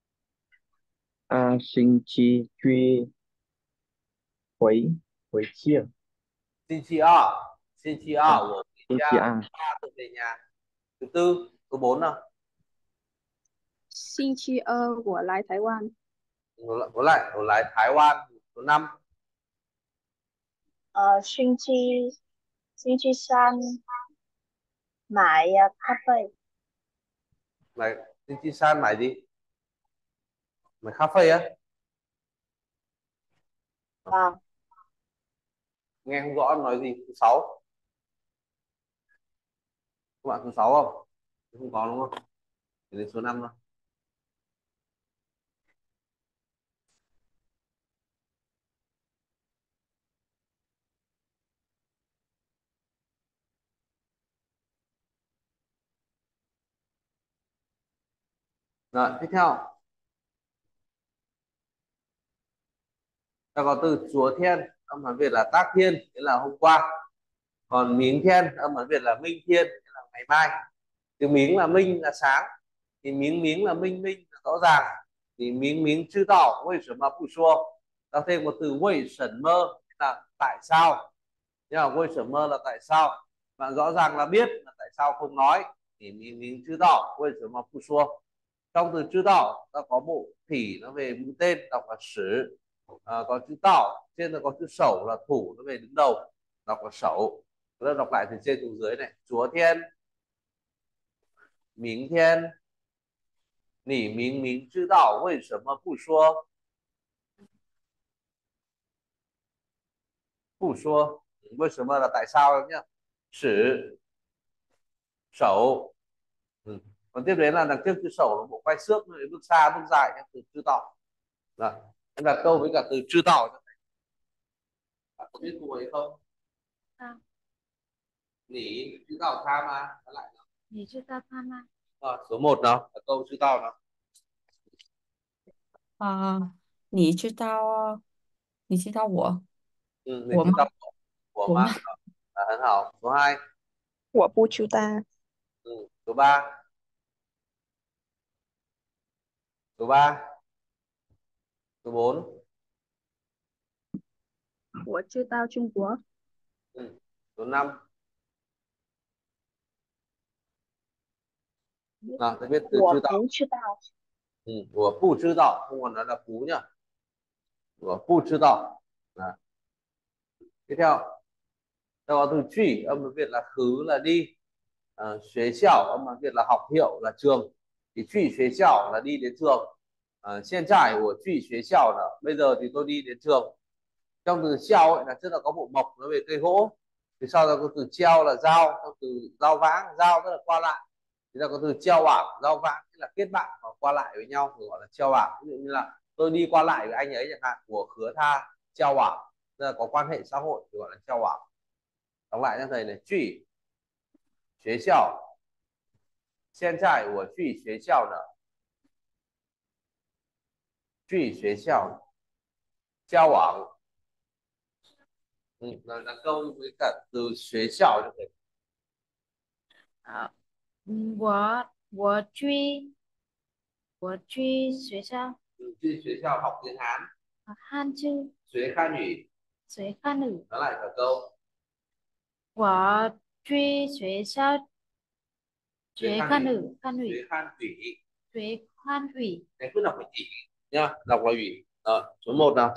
I: à, xin chi truy quấy quấy chia
A: Xin chi a, xin chi a của
I: xin
A: cha,
I: chi a
A: tự về nhà. Thứ tư, số bốn nào.
G: 星期二我来台湾。
A: Có lại, có lại, có lại Thái Quan. Số năm.
H: Ờ, xin chi xin chi san mãi uh, cà phê.
A: Mày xin chi san mày gì? Mày cà phê á?
H: Vâng.
A: Nghe không rõ nói gì. Thứ sáu. Các bạn thứ sáu không? Không có đúng không? Thì đến số năm thôi. Rồi, tiếp theo. Ta có từ chúa thiên, âm Hán Việt là tác thiên, nghĩa là hôm qua. Còn miếng thiên, âm Hán Việt là minh thiên, nghĩa là ngày mai. Từ miếng là minh là sáng, thì miếng miếng là minh minh là rõ ràng. Thì miếng miếng chư tỏ, vì什么不说? Ta thêm một từ vì什么là tại sao. Nhưng mà vì什么là tại sao. Bạn rõ ràng là biết là tại sao không nói. Thì miếng miếng chư tỏ, vì什么不说? Trong từ chư tỏ, ta có bộ thỉ nó về mũi tên, đọc là sử. À, có chữ tỏ, trên là có chữ sẩu là thủ, nó về đứng đầu, đọc là sẩu. Tôi đọc lại từ trên xuống dưới này. Chúa thiên, miếng thiên, nỉ miếng miếng chư tỏ vì什么不说? 不说，为什么呢？tại sao nhá? Sử, sẩu. Ừ. Còn tiếp đến là đằng trước chữ sẩu là bộ quay xước, bước xa bước dài nhá, từ chữ tỏ. Rồi, em đặt câu với cả từ chữ tỏ cho thầy. Bạn có biết câu ấy không?
H: À.
A: Nỉ chữ tỏ tha mà. Lại nào.
H: Nỉ chữ tao tha mà.
A: Rồi, số một nào, là câu chữ tỏ nào.
B: 啊、你知道你知道我
A: Ừ,
B: 我
A: chữ
B: 吗？
A: tỏ của
B: 我
A: mà.
B: 吗？
A: À,很好. Số hai.
K: 我不知道。
A: Ừ. Số ba. Số ba. Số bốn.
G: 我知道中国。
A: Ừ. Số năm. Nào, tôi biết từ chữ
G: 我
A: tỏ.
G: 不知道。
A: Ừ. Của phụ chữ tỏ, không còn nói là phú nhá. Của phụ chữ tỏ. Đó. Tiếp theo, ta có từ truy, âm tiếng Việt là khứ là đi. À, xuế xảo, âm tiếng Việt là học hiệu là trường. Thì truy xuế xảo là đi đến trường. À, hiện tại của truy xuế xảo là bây giờ thì tôi đi đến trường. Trong từ xeo ấy là tức là có bộ mộc nó về cây gỗ. Thì sau đó có từ treo là giao, có từ giao vãng, giao tức là qua lại. Thì ta có từ treo bảng, giao vãng tức là kết bạn và qua lại với nhau thì gọi là treo bảng. Ví dụ như là tôi đi qua lại với anh ấy chẳng hạn, của khứa tha treo bảng, tức là có quan hệ xã hội thì gọi là treo bảng. Đọc lại cho thầy này, truy 学校 现在我去学校呢 去学校 交往. Ừ, là, là câu với cả từ 学校 cho thầy.
H: 好，嗯，我我去我去学校
A: Ừ, 去学校 học tiếng Hán.
H: 学汉字
A: 学汉语.
H: 学汉语。
A: Nói lại cả câu.
H: 我去学校学汉语，汉语，
A: 学汉语.
H: 学汉语。
A: Em cứ đọc là chỉ nhá, đọc là ủy. Rồi, số một nào.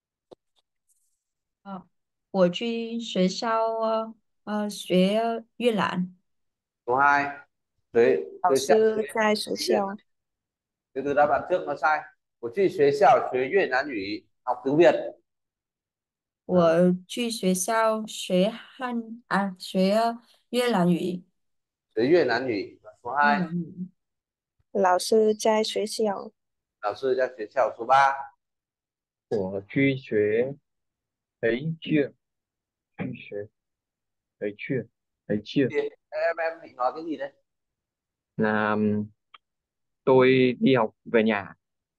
B: 啊、我去学校呃呃学越南。
A: Số hai. 学
K: 老
A: 学校
K: sư在学校。
A: từ từ đáp án trước nó sai. 我去学校学越南语 học tiếng Việt.
B: 我去学校学汉啊学越南语。
A: 学越南语. Số
B: 越
A: hai.
B: 南语。
K: 老师在学校。
A: Lão sư在学校. Số ba.
I: 我去学，thấy chưa? 去学，thấy chưa? Thấy chưa?
A: Em em định nói cái gì đấy?
I: Là tôi đi học về nhà.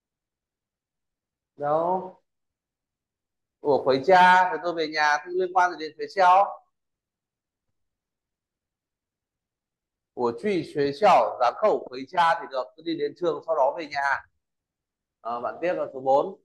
A: Đâu? Ủa khuấy cha thì tôi về nhà cũng liên quan gì đến学校? Ủa truy 学校 然后回家 thì được, tôi đi đến trường sau đó về nhà. À, bạn tiếp là số bốn.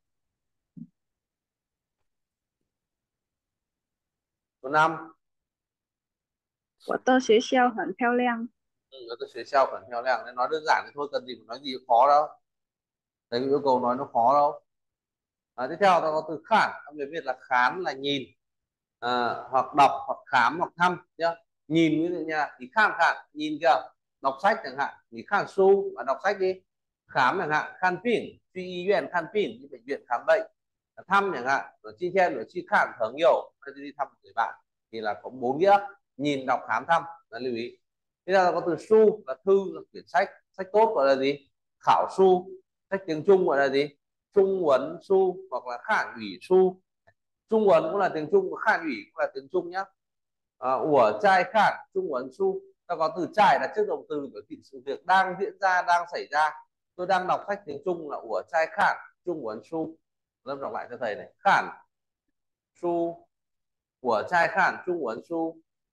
A: Số năm.
G: 我的学校很漂亮。
A: Ừ, tôi 学校 很漂亮. Nên nói đơn giản thì thôi, cần gì phải nói gì khó đâu. Đấy, yêu cầu nói nó khó đâu. À, tiếp theo ta có từ khản, trong tiếng Việt là khán là nhìn, à, hoặc đọc hoặc khám hoặc thăm nhá. Nhìn ví dụ nha, thì khám khản nhìn kìa, đọc sách chẳng hạn, thì khám su và đọc sách đi. Khám chẳng hạn, khám phim, đi y viện khám phim, đi bệnh viện khám bệnh. Thăm chẳng hạn, ở chi chen ở chi khám thở nhiều, đi thăm người bạn thì là có bốn nghĩa: nhìn, đọc, khám, thăm. Là lưu ý. Thế là có từ su là thư, là quyển sách, sách tốt gọi là gì? Khảo su. Sách tiếng Trung gọi là gì? Trung Huấn su hoặc là Khản ủy su. Trung Huấn cũng là tiếng Trung, Khản ủy cũng là tiếng Trung nhá. À, ủa trai Khản Trung Huấn su. Ta có từ trai là trước động từ biểu thị sự việc đang diễn ra, đang xảy ra. Tôi đang đọc sách tiếng Trung là ủa trai Khản Trung Huấn su. Lâm đọc lại cho thầy này. Khản su, ủa trai Khản Trung Huấn su.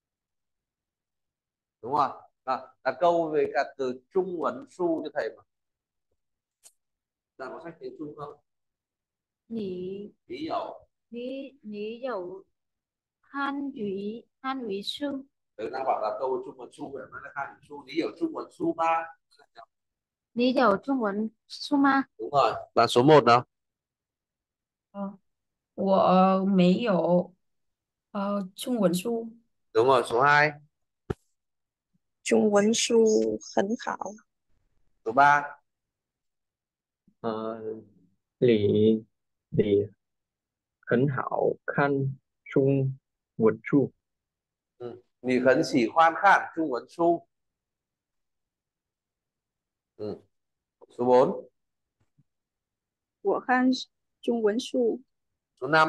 A: Đúng không? À, là câu về cả từ Trung Huấn su cho thầy mà. Đang có sách tiếng Trung không?
H: 你
A: 你有
H: 你你有汉语汉语书
A: Tớ đang bảo là câu Trung文书phải nói là Khan语Su. Lý hiểu Trung文Su ba.
H: 你有中文书吗？
A: Đúng rồi. Và số một nào.
B: 呃，我没有呃中文书。
A: Đúng rồi. Số hai.
K: 中文书很好。
A: Số ba.
I: Ờ, lý lý 很好看中文书。
A: Ừ. Nì khấn chỉ khoan khản Trung文书. Ừ. Số bốn.
K: 我看中文书。
A: Số năm.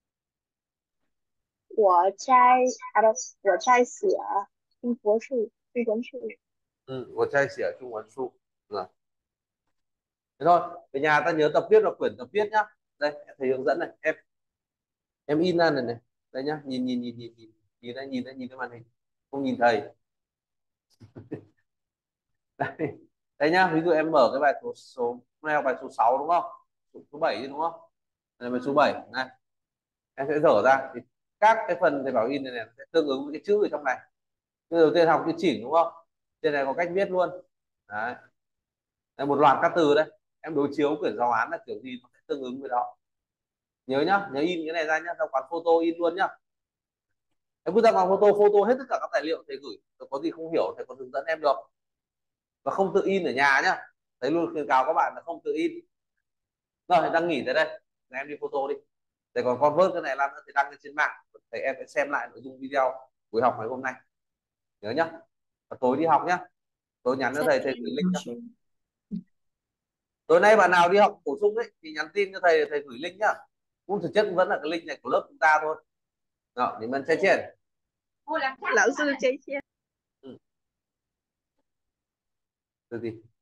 H: 我在啊不，我在写中国书中文书。
A: Ừ. 我在写中文书. Rồi. Thế thôi, về nhà ta nhớ tập viết vào quyển tập viết nhá. Đây, thầy hướng dẫn này, em em in ra này này. Đây nhá, nhìn nhìn nhìn nhìn nhìn nhìn đây, nhìn đây, nhìn cái màn hình. Không nhìn thầy. Đây. Đây nhá, ví dụ em mở cái bài số số này là bài số sáu đúng không? Số, số bảy đúng không? Đây là bài số bảy này. Em sẽ dở ra thì các cái phần thầy bảo in này, này sẽ tương ứng với cái chữ ở trong này. Cái đầu tiên học chữ chỉnh đúng không? Trên này có cách viết luôn. Đấy. Đây, một loạt các từ đây. Em đối chiếu quyển giáo án là kiểu gì nó sẽ tương ứng với đó. Nhớ nhá, nhớ in cái này ra nhá, ra quán photo in luôn nhá. Em cứ ra quán photo photo hết tất cả các tài liệu thầy gửi, có gì không hiểu thầy còn hướng dẫn em được. Và không tự in ở nhà nhá. Thầy luôn khuyến cáo các bạn là không tự in. Rồi thầy đang nghỉ tới đây, em đi photo đi. Thầy còn convert cái này làm nữa, thầy đăng lên trên mạng. Thầy em sẽ xem lại nội dung video buổi học ngày hôm nay. Nhớ nhá. Và tối đi học nhá. Tối nhắn cho thầy, thầy gửi link nhá. Tối nay bạn nào đi học bổ sung ấy thì nhắn tin cho thầy, thầy gửi link nhá. Cũng thực chất vẫn là cái link này của lớp chúng ta thôi. Rồi,你们再见。
K: 老师再见。
A: 嗯，对对。